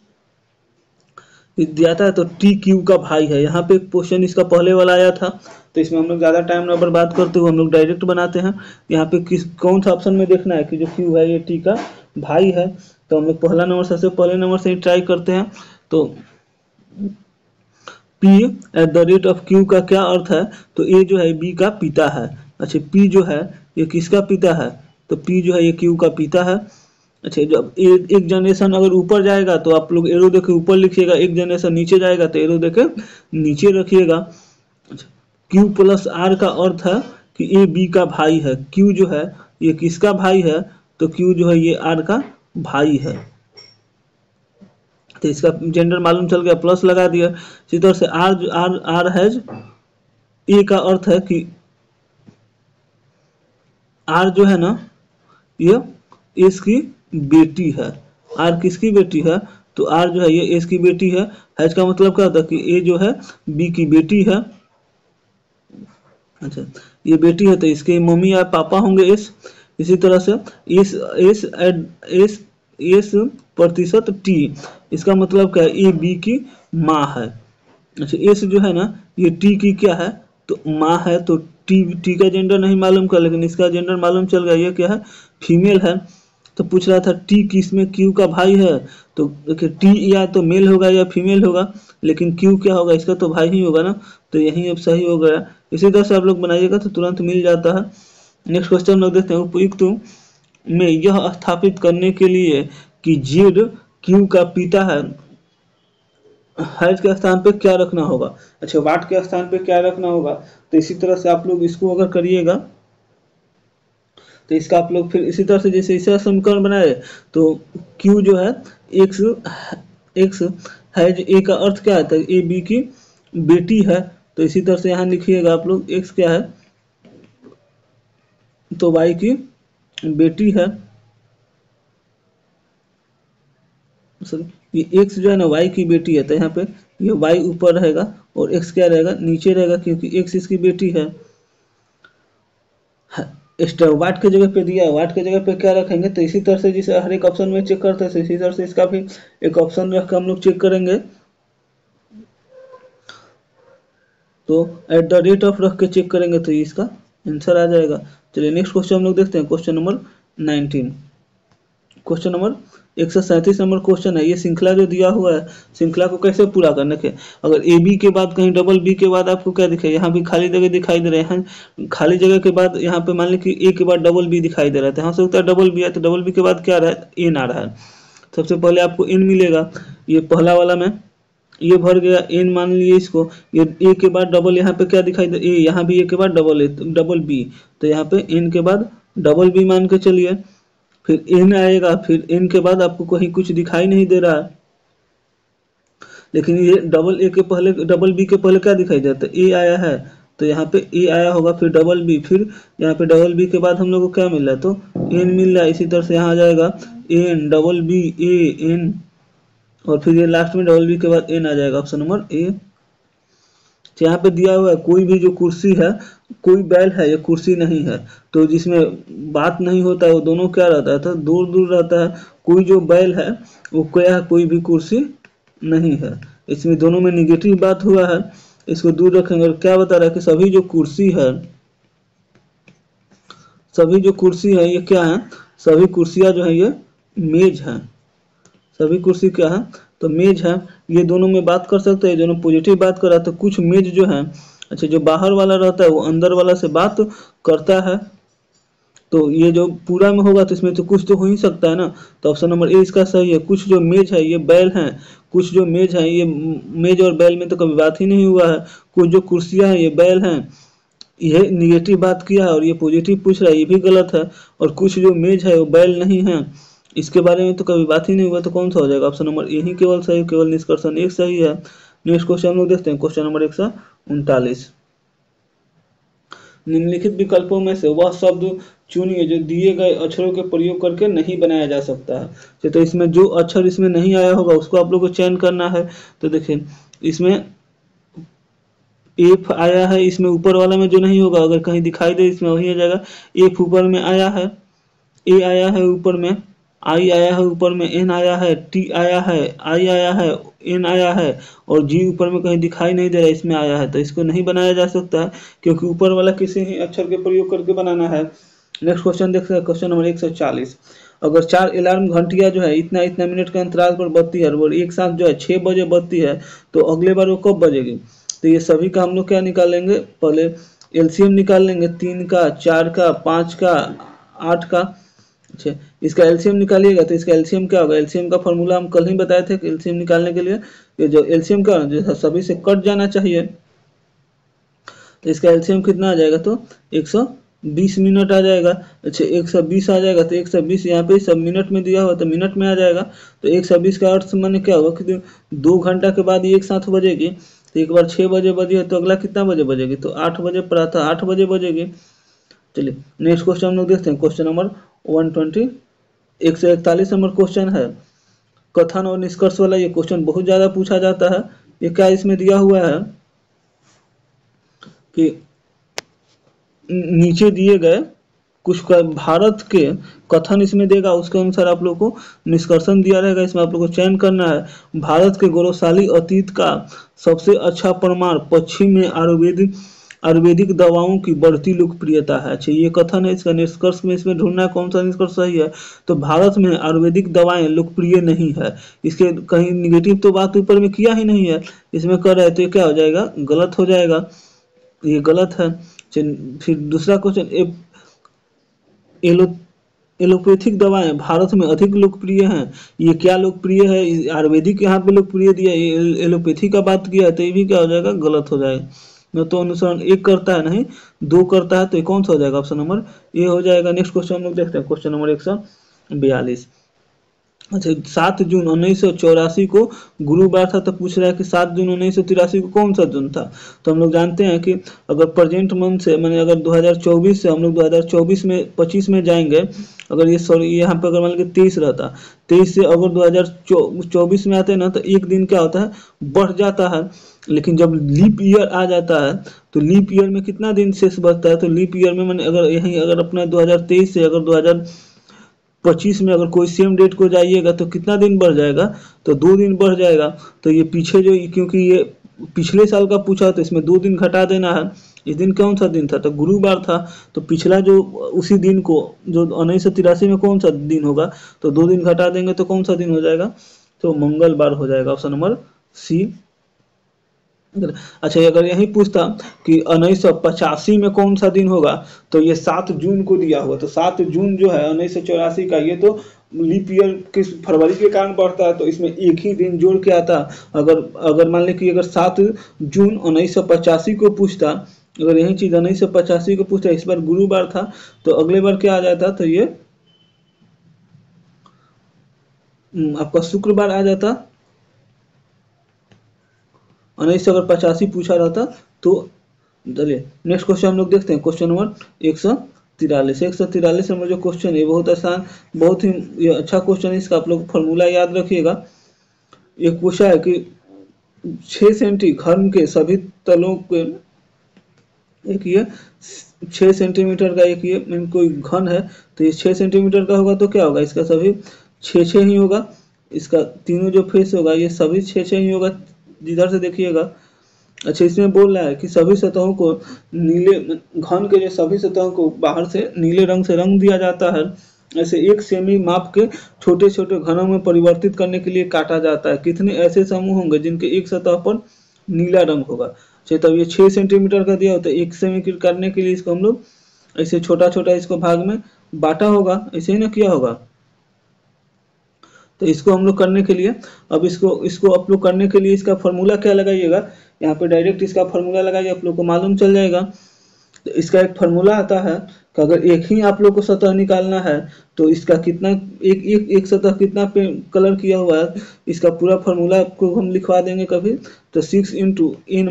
[SPEAKER 1] दिया था तो TQ का भाई है, यहाँ पे एक क्वेश्चन इसका पहले वाला आया था, तो इसमें हम लोग ज़्यादा टाइम ना बर्बाद करते हुए हम लोग डायरेक्ट बनाते हैं। यहाँ पे कौन सा ऑप्शन में देखना है कि जो Q है ये T का भाई है, तो हम लोग पहला नंबर सबसे पहले नंबर से ही ट्राई करते हैं। तो P@Q का क्या अर्थ है तो A जो है B का पिता है। अच्छा P जो है ये किसका पिता है तो P जो है ये Q का पिता है। अच्छा जब एक जनरेशन अगर ऊपर जाएगा तो आप लोग एरो देखे ऊपर लिखिएगा, एक जनरेशन नीचे जाएगा तो एरो देखे नीचे रखिएगा। अच्छा Q + R का अर्थ है कि A B का भाई है, Q जो है ये किसका भाई है तो Q जो है ये R का भाई है, तो इसका जेंडर मालूम चल गया, प्लस लगा दिया। इसी तरह से R हैज A का अर्थ है कि R जो है ना ये इसकी बेटी है, R किसकी बेटी है तो R जो है ये एस की बेटी है। हैज का मतलब क्या होता है कि A जो है B की बेटी है। अच्छा ये बेटी है तो इसके मम्मी या पापा होंगे एस। इसी तरह से एस प्रतिशत T, इसका मतलब क्या है A B की माँ है। अच्छा एस जो है ना ये T की क्या है तो माँ है, तो T का जेंडर नहीं मालूम कर, लेकिन इसका जेंडर मालूम चल गया, ये क्या है फीमेल है। तो पूछ रहा था T किसमें Q का भाई है, तो देखिए T या तो मेल होगा या फीमेल होगा, लेकिन Q क्या होगा इसका तो भाई ही होगा ना, तो यही अब सही हो गया। इसी तरह से आप लोग बनाइएगा तो तुरंत मिल जाता है। नेक्स्ट क्वेश्चन लोग देखते हैं, उपयुक्त में यह स्थापित करने के लिए कि Z क्यू का पिता हैज के स्थान पे क्या रखना होगा। अच्छा, वाट के स्थान पे क्या रखना होगा। तो इसी तरह से आप लोग इसको अगर करिएगा तो इसका आप लोग फिर इसी तरह से जैसे इसका समीकरण बनाए तो क्यू जो है एक्स एक्स हैज ए का अर्थ क्या है, तो ए बी की बेटी है। तो इसी तरह से यहाँ लिखिएगा आप लोग एक्स क्या है, तो वाई की बेटी है। ये एक्स जो है ना वाई की बेटी है, तो यहाँ पे ये वाई ऊपर रहेगा और एक्स क्या रहेगा, नीचे रहेगा, क्योंकि एक्स इसकी बेटी है। वाट के जगह पे दिया है, वाट के जगह पे क्या रखेंगे, तो इसी तरह से जिसे हर एक ऑप्शन में चेक करते हैं इसी तरह से इसका भी एक ऑप्शन रख कर हम लोग चेक करेंगे। तो एट द रेट ऑफ रख के चेक करेंगे तो इसका आंसर आ जाएगा। चलिए नेक्स्ट क्वेश्चन हम लोग देखते हैं, question number 19। Question number 137 number question है। ये श्रृंखला जो दिया हुआ है, श्रृंखला को कैसे पूरा करने के, अगर ए बी के बाद कहीं डबल बी के बाद आपको क्या दिखे, यहाँ भी खाली जगह दिखाई दे रहे हैं, खाली जगह के बाद यहाँ पे मान ली कि ए के बाद डबल बी दिखाई दे रहा है, यहाँ से होता है डबल बी है, तो डबल बी के बाद क्या आ रहा है, एन आ रहा है। सबसे पहले आपको एन मिलेगा, ये पहला वाला में ये भर गया, एन मान लिए इसको, ये ए के बाद डबल यहाँ पे क्या दिखाई दे, ए यहाँ भी ए के बाद डबल ए डबल बी, तो यहाँ पे एन के बाद डबल बी मान के चलिए, फिर एन आएगा, फिर एन के बाद आपको कहीं कुछ दिखाई नहीं दे रहा है, लेकिन ये डबल ए के पहले डबल बी के पहले क्या दिखाई देता है, ए आया है, तो यहाँ पे ए आया होगा, फिर डबल बी, फिर यहाँ पे डबल बी के बाद हम लोग को क्या मिल रहा है, तो एन मिल रहा है। इसी तरह से यहाँ आ जाएगा N double B A N, और फिर ये लास्ट में डबल बी के बाद एन आ जाएगा, ऑप्शन नंबर ए। यहाँ पे दिया हुआ है कोई भी जो कुर्सी है, कोई बैल है, ये कुर्सी नहीं है, तो जिसमें बात नहीं होता है वो दोनों क्या रहता है, तो दूर दूर रहता है। कोई जो बैल है वो क्या है, कोई भी कुर्सी नहीं है, इसमें दोनों में निगेटिव बात हुआ है, इसको दूर रखेंगे। और क्या बता रहा है कि सभी जो कुर्सी है, सभी जो कुर्सी है ये क्या है, सभी कुर्सियां जो है ये मेज है, सभी कुर्सी क्या है, तो मेज है। ये दोनों में बात कर सकते हैं, दोनों पॉजिटिव बात कर रहा है, तो कुछ मेज जो है, अच्छा जो बाहर वाला रहता है वो अंदर वाला से बात करता है, तो ये जो पूरा में होगा तो इसमें तो कुछ तो हो ही सकता है ना, तो ऑप्शन नंबर ए इसका सही है। कुछ जो मेज है ये बैल हैं, कुछ जो मेज है ये मेज और बैल में तो कभी बात ही नहीं हुआ है। कुछ जो कुर्सियां हैं ये बैल हैं, ये निगेटिव बात किया है और ये पॉजिटिव पूछ रहा है, ये भी गलत है। और कुछ जो मेज है वो बैल नहीं है, इसके बारे में तो कभी बात ही नहीं हुआ, तो कौन सा हो जाएगा, ऑप्शन नंबर यही केवल सही, केवल निष्कर्षण एक सही है। नेक्स्ट क्वेश्चन हम लोग देखते हैं, क्वेश्चन नंबर 139। निम्नलिखित विकल्पों में से वह शब्द चुनिए जो दिए गए अक्षरों के प्रयोग करके नहीं बनाया जा सकता है। तो इसमें जो अक्षर इसमें नहीं आया होगा उसको आप लोग को चयन करना है। तो देखिए इसमें एफ आया है, इसमें ऊपर वाला में जो नहीं होगा अगर कहीं दिखाई दे इसमें वही आ जाएगा। एफ ऊपर में आया है, ए आया है ऊपर में, आई आया है ऊपर में, एन आया है, टी आया है, आई आया है, एन आया है, और जी ऊपर में कहीं दिखाई नहीं दे रहा इसमें आया है, तो इसको नहीं बनाया जा सकता है क्योंकि ऊपर वाला किसी ही अक्षर के प्रयोग करके बनाना है। नेक्स्ट क्वेश्चन देखते हैं, क्वेश्चन नंबर 140। अगर 4 अलार्म घंटियां जो है इतना इतना मिनट के अंतराल पर बजती है और एक साथ जो है 6 बजे बजती है, तो अगले बार वो कब बजेगी। तो ये सभी का हम लोग क्या निकालेंगे, पहले एलसीएम निकाल लेंगे, 3 का, 4 का, 5 का, 8 का। अच्छा इसका एलसीएम निकालिएगा तो इसका एलसीएम क्या होगा, एलसीएम का फॉर्मूला हम कल ही बताए थे कि एलसीएम निकालने के लिए ये जो एलसीएम का जो सभी से कट जाना चाहिए, तो इसका एलसीएम कितना आ जाएगा, तो 120 मिनट आ जाएगा। अच्छा 120 आ जाएगा, तो 120 यहाँ पे सब मिनट में दिया हुआ तो मिनट में आ जाएगा, तो 120 का अर्थ माने क्या होगा कि 2 घंटा के बाद ये एक साथ बजेगी। तो एक बार 6 बजे बजी है तो अगला कितना बजे बजेगी, तो 8 बजे प्रातः 8 बजे बजेगी। चलिए नेक्स्ट क्वेश्चन हम लोग देखते हैं, क्वेश्चन नंबर 120। 141 नंबर क्वेश्चन है, कथन और निष्कर्ष वाला। ये क्वेश्चन बहुत ज्यादा पूछा जाता है। ये क्या इसमें दिया हुआ है कि नीचे दिए गए कुछ भारत के कथन इसमें देगा, उसके अनुसार आप लोग को निष्कर्षण दिया रहेगा, इसमें आप लोग को चयन करना है। भारत के गौरवशाली अतीत का सबसे अच्छा प्रमाण पश्चिम में आयुर्वेदिक दवाओं की बढ़ती लोकप्रियता है। अच्छा ये कथन है, इसका निष्कर्ष में इसमें ढूंढना है कौन सा निष्कर्ष सही है। तो भारत में आयुर्वेदिक दवाएं लोकप्रिय नहीं है, इसके कहीं निगेटिव तो बात ऊपर में किया ही नहीं है, इसमें कर रहा है, तो ये क्या हो जाएगा, गलत हो जाएगा, ये गलत है। फिर दूसरा क्वेश्चन, एलोपैथिक दवाएं भारत में अधिक लोकप्रिय हैं। ये क्या लोकप्रिय है, आयुर्वेदिक यहाँ पे लोकप्रिय दिया, ये एलोपैथी का बात किया है, तो ये भी क्या हो जाएगा, गलत हो जाएगा। न तो अनुसरण एक करता है, नहीं दो करता है, तो ये कौन सा हो जाएगा, ऑप्शन नंबर ए हो जाएगा। नेक्स्ट क्वेश्चन हम लोग देखते हैं, क्वेश्चन नंबर 142। अच्छा, 7 जून 1984 को गुरुवार था, तो पूछ रहा है कि 7 जून 1983 को कौन सा दिन था। तो हम लोग जानते हैं कि अगर प्रेजेंट मंथ से, मैंने अगर 2024 से हम लोग 2024 में 25 में जाएंगे, अगर ये सॉरी यहाँ पे अगर मान लीजिए 23 रहता, 23 से अगर 2024 में आते हैं ना, तो एक दिन क्या होता है, बढ़ जाता है। लेकिन जब लीप ईयर आ जाता है, तो लीप ईयर में कितना दिन शेष बचता है, तो लीप ईयर में मैंने अगर यहीं अगर अपना 2023 से अगर 2025 में अगर कोई सेम डेट को जाइएगा, तो कितना दिन बढ़ जाएगा, तो 2 दिन बढ़ जाएगा। तो ये पीछे जो, क्योंकि ये पिछले साल का पूछा, तो इसमें 2 दिन घटा देना है। इस दिन कौन सा दिन था, तो गुरुवार था। तो पिछला जो उसी दिन को, जो 1983 में कौन सा दिन होगा, तो 2 दिन घटा देंगे तो कौन सा दिन हो जाएगा, तो मंगलवार हो जाएगा, ऑप्शन नंबर सी। अच्छा, अगर यही पूछता कि 1985 में कौन सा दिन होगा, तो ये 7 जून को दिया हुआ, तो 7 जून जो है 1984 का, ये तो लीप ईयर किस फरवरी के कारण बढ़ता है, तो इसमें एक ही दिन जोड़ के आता। अगर मान लें कि अगर 7 जून 1985 को पूछता, अगर यही चीज 1985 को पूछता, इस बार गुरुवार था, तो अगले बार क्या आ जाता, तो ये आपका शुक्रवार आ जाता। 1985 पूछा रहता तो। चलिए नेक्स्ट क्वेश्चन हम लोग देखते हैं, क्वेश्चन नंबर 143। 143 नंबर जो क्वेश्चन है, बहुत आसान, बहुत ही अच्छा क्वेश्चन है। इसका आप लोग फॉर्मूला याद रखिएगा। एक पूछा है कि 6 सेंटी घन के सभी तलों के, एक ये 6 सेंटीमीटर का, एक ये कोई घन है, तो ये 6 सेंटीमीटर का होगा, तो क्या होगा, इसका सभी 6 ही होगा। इसका तीनों जो फेस होगा, ये सभी 6 ही होगा, जिधर से देखिएगा। अच्छा, इसमें बोल रहा है कि सभी सतहों को नीले, घन के जो सभी सतहों को बाहर से नीले रंग से रंग दिया जाता है। ऐसे एक सेमी माप के छोटे छोटे घनों में परिवर्तित करने के लिए काटा जाता है। कितने ऐसे समूह होंगे जिनके एक सतह पर नीला रंग होगा। चलिए, तब ये 6 सेंटीमीटर का दिया होता है, एक सेमी करने के लिए इसको हम लोग ऐसे छोटा छोटा इसको भाग में बांटा होगा, ऐसे ही ना किया होगा। तो इसको हम लोग करने के लिए, अब इसको आप लोग करने के लिए इसका फॉर्मूला क्या लगाइएगा, यहाँ पे डायरेक्ट इसका फॉर्मूला लगाइए, आप लोग को मालूम चल जाएगा। तो इसका एक फॉर्मूला आता है कि अगर एक ही आप लोग को सतह निकालना है, तो इसका कितना, एक सतह कितना पे कलर किया हुआ है, इसका पूरा फॉर्मूला को हम लिखवा देंगे कभी। तो 6 इंटू n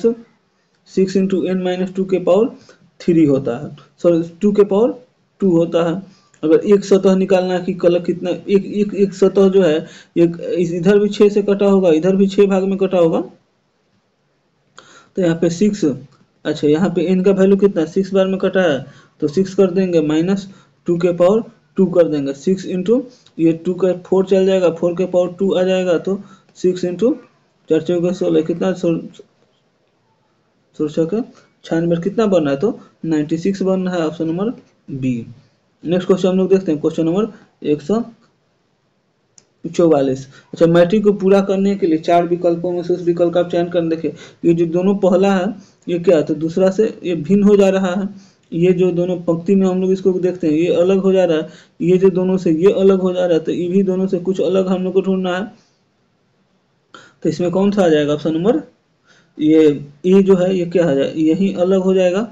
[SPEAKER 1] माइनस 2 के पावर 3 होता है, सॉरी 2 के पावर 2 होता है। अगर एक सतह निकालना है कि कलर कितना, एक सतह जो है, एक इधर भी 6 से कटा होगा, इधर भी 6 भाग में कटा होगा, तो यहाँ पे 6, अच्छा यहाँ पे n का वैल्यू कितना 6 बार में कटा है, तो 6 कर देंगे माइनस 2 के पावर 2 कर देंगे। 6 इंटू ये 2 का 4 चल जाएगा, 4 के पावर 2 आ जाएगा, तो 6 इंटू 4 चौके 16, कितना 96 कितना बनना है, तो 96 बनना है, option number B. Next question हम लोग देखते हैं, क्वेश्चन नंबर 144। अच्छा, मैट्रिक को पूरा करने के लिए 4 विकल्पों में से उस विकल्प का चयन करना। देखिए, ये जो दोनों पहला है, ये क्या है, तो दूसरा से ये भिन्न हो जा रहा है। ये जो दोनों पंक्ति में हम लोग इसको देखते हैं, ये अलग हो जा रहा है, ये जो दोनों से ये अलग हो जा रहा है, तो ये भी दोनों से कुछ अलग हम लोग को ढूंढना है। तो इसमें कौन सा आ जाएगा, ऑप्शन नंबर ये जो है, ये क्या आ जाएगा, यही अलग हो जाएगा।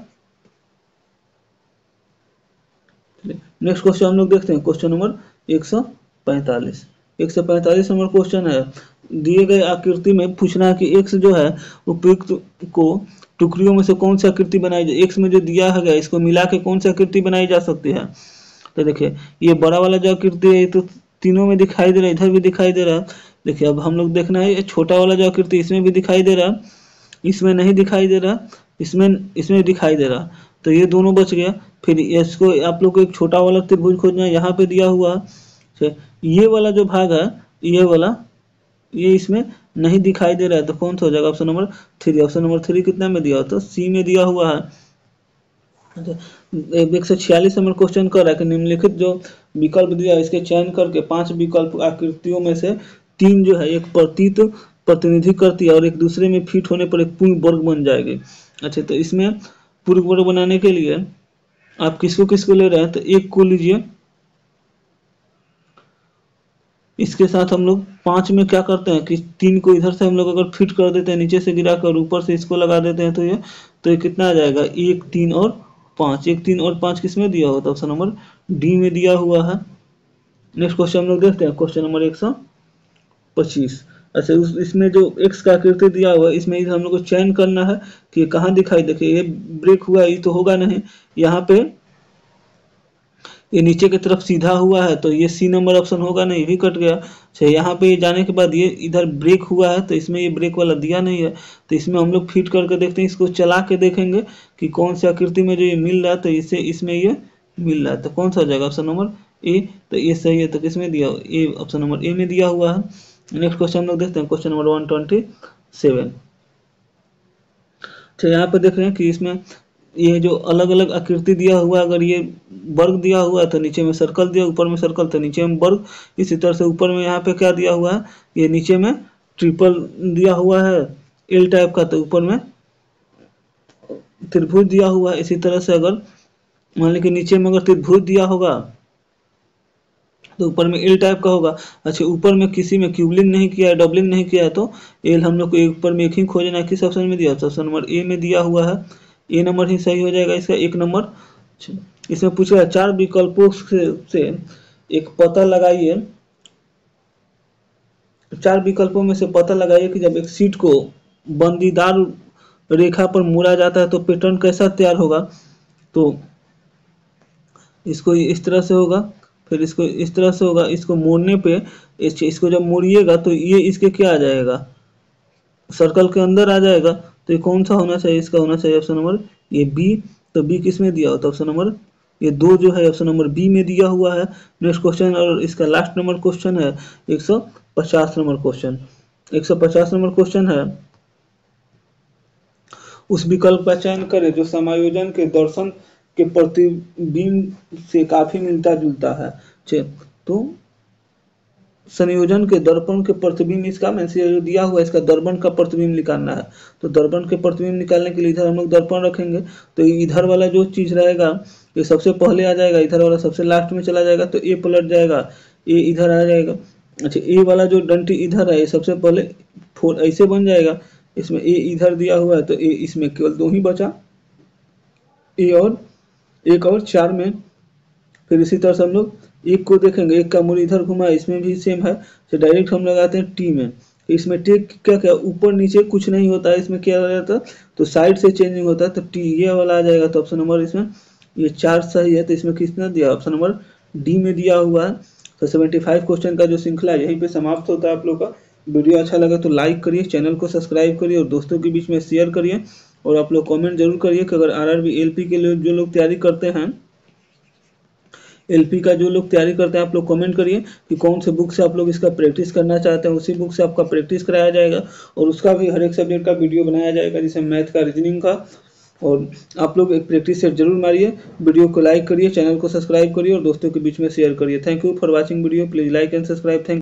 [SPEAKER 1] नेक्स्ट क्वेश्चन हम लोग देखते हैं, क्वेश्चन नंबर 145। 145 नंबर क्वेश्चन है, दिए गए आकृति में पूछना है कि x जो है उपयुक्त को टुकड़ियों में से कौन सी आकृति बनाई जाए। x में जो दिया है, इसको मिला के कौन सी आकृति बनाई जा सकती है। तो देखिए, ये बड़ा वाला जो आकृति है, तो तीनों में दिखाई दे रहा है, इधर भी दिखाई दे रहा है। देखिए, अब हम लोग देखना है, छोटा वाला जो आकृति, इसमें भी दिखाई दे रहा है, इसमें नहीं दिखाई दे रहा, इसमें दिखाई दे रहा, तो ये दोनों बच गया। फिर इसको आप लोग को एक छोटा वाला त्रिभुज खोजना है, यहाँ पे दिया हुआ है। ये वाला जो भाग है, ये वाला, ये इसमें नहीं दिखाई दे रहा है, तो कौन सा हो जाएगा, ऑप्शन नंबर 3। ऑप्शन नंबर 3 कितना में दिया हो, तो सी में दिया हुआ है। 146 नंबर क्वेश्चन कर रहा है कि निम्नलिखित जो विकल्प दिया है, इसके चयन करके 5 विकल्प आकृतियों में से 3 जो है एक प्रतीत प्रतिनिधि करती है और एक दूसरे में फिट होने पर एक पूर्ण वर्ग बन जाएगी। अच्छा, तो इसमें पूर्ण वर्ग बनाने के लिए आप किसको किसको ले रहे हैं, तो एक को लीजिए, इसके साथ हम लोग 5 में क्या करते हैं कि 3 को इधर से हम लोग अगर फिट कर देते हैं, नीचे से गिरा कर ऊपर से इसको लगा देते हैं, तो ये कितना आ जाएगा 1 3 और 5। 1 3 और 5 किस में दिया हुआ था? ऑप्शन नंबर डी में दिया हुआ है। नेक्स्ट क्वेश्चन हम लोग देखते हैं, क्वेश्चन नंबर 125। अच्छा, इसमें जो x का आकृति दिया हुआ है, इसमें हम लोग को चयन करना है कि ये कहाँ दिखाई, देखिए ये ब्रेक हुआ, ये तो होगा नहीं, यहाँ पे ये नीचे की तरफ सीधा हुआ है, तो ये सी नंबर ऑप्शन होगा नहीं, भी कट गया। अच्छा, यहाँ पे जाने के बाद ये इधर ब्रेक हुआ है, तो इसमें ये ब्रेक वाला दिया नहीं है, तो इसमें हम लोग फिट करके देखते हैं, इसको चला के देखेंगे कि कौन सी आकृति में जो ये मिल रहा है, तो इससे इसमें ये मिल रहा है, तो कौन सा हो जाएगा? Option number A. तो ये सही है, तो किसमें दिया? ए, ऑप्शन नंबर ए में दिया हुआ है। नेक्स्ट क्वेश्चन हम लोग देखते हैं, क्वेश्चन नंबर 127। अच्छा, यहाँ पे देख रहे हैं कि इसमें ये जो अलग अलग आकृति दिया हुआ है, अगर ये वर्ग दिया हुआ है तो नीचे में सर्कल दिया, ऊपर में सर्कल तो नीचे में वर्ग। इसी तरह से ऊपर में यहाँ पे क्या दिया हुआ है, ये नीचे में ट्रिपल दिया हुआ है एल टाइप का, तो ऊपर में त्रिभुज दिया हुआ है। इसी तरह से अगर मान लीजिए नीचे में अगर त्रिभुज दिया होगा तो ऊपर में एल टाइप का होगा। अच्छा, ऊपर में किसी में क्यूबलिंग नहीं किया है, डबलिंग नहीं किया है, तो एल हम लोग को ऊपर में एक ही खोजना है। किस ऑप्शन में दिया? ऑप्शन नंबर ए में दिया हुआ है। ए नंबर ही सही हो जाएगा इसका, 1 नंबर। इसमें पूछ रहा है 4 विकल्पों से एक पता लगाइए, 4 विकल्पों में से पता लगाइए कि जब एक सीट को बंदीदार रेखा पर मोड़ा जाता है तो पैटर्न कैसा तैयार होगा। तो इसको इस तरह से होगा, फिर इसको इस तरह से होगा, इसको मोड़ने पे इसको जब मोड़िएगा तो ये इसके क्या आ जाएगा, सर्कल के अंदर आ जाएगा। तो ये कौन सा होना चाहिए? इसका होना चाहिए ऑप्शन नंबर ये बी। तो बी किस में दिया होता है? ऑप्शन नंबर ये 2 जो है ऑप्शन नंबर बी में दिया हुआ है। नेक्स्ट क्वेश्चन, और इसका लास्ट नंबर क्वेश्चन है 150 नंबर क्वेश्चन। 150 नंबर क्वेश्चन है, उस विकल्प का चयन करें जो समायोजन के दर्शन के प्रतिबिंब से काफी मिलता जुलता है। तो संयोजन के दर्पण के प्रतिबिंब, इसका मैंने जो दिया हुआ है, इसका दर्पण का प्रतिबिंब निकालना है। तो दर्पण के प्रतिबिंब निकालने के लिए इधर हम लोग दर्पण रखेंगे, तो इधर वाला जो चीज रहेगा ये सबसे पहले आ जाएगा, इधर वाला सबसे लास्ट में चला जाएगा, तो ए पलट जाएगा, ए इधर आ जाएगा। अच्छा, ए वाला जो डंटी इधर है ये सबसे पहले ऐसे बन जाएगा, इसमें ए इधर दिया हुआ है, तो ए इसमें केवल 2 ही बचा, ए और 1 और 4 में। फिर इसी तरह से हम लोग एक को देखेंगे, एक का मूल इधर घुमा, इसमें भी सेम है, तो डायरेक्ट हम लगाते हैं टी में। इसमें टेक क्या क्या ऊपर नीचे कुछ नहीं होता है, इसमें क्या हो जाता है, तो साइड से चेंजिंग होता है, तो टी ये वाला आ जाएगा। तो ऑप्शन नंबर इसमें ये 4 सही है, तो इसमें कितना दिया? ऑप्शन नंबर डी में दिया हुआ है। तो 75 क्वेश्चन का जो श्रृंखला यहीं पे समाप्त होता है। आप लोग का वीडियो अच्छा लगा तो लाइक करिए, चैनल को सब्सक्राइब करिए और दोस्तों के बीच में शेयर करिए, और आप लोग कमेंट जरूर करिए कि अगर आरआरबी एलपी के लिए जो लोग तैयारी करते हैं, एलपी का जो लोग तैयारी करते हैं, आप लोग कमेंट करिए कि कौन से बुक से आप लोग इसका प्रैक्टिस करना चाहते हैं, उसी बुक से आपका प्रैक्टिस कराया जाएगा, और उसका भी हर एक सब्जेक्ट का वीडियो बनाया जाएगा, जैसे मैथ का, रीजनिंग का। और आप लोग एक प्रैक्टिस सेट जरूर मारिए, वीडियो को लाइक करिए, चैनल को सब्सक्राइब करिए और दोस्तों के बीच में शेयर करिए। Thank you for watching video, please like and subscribe. Thank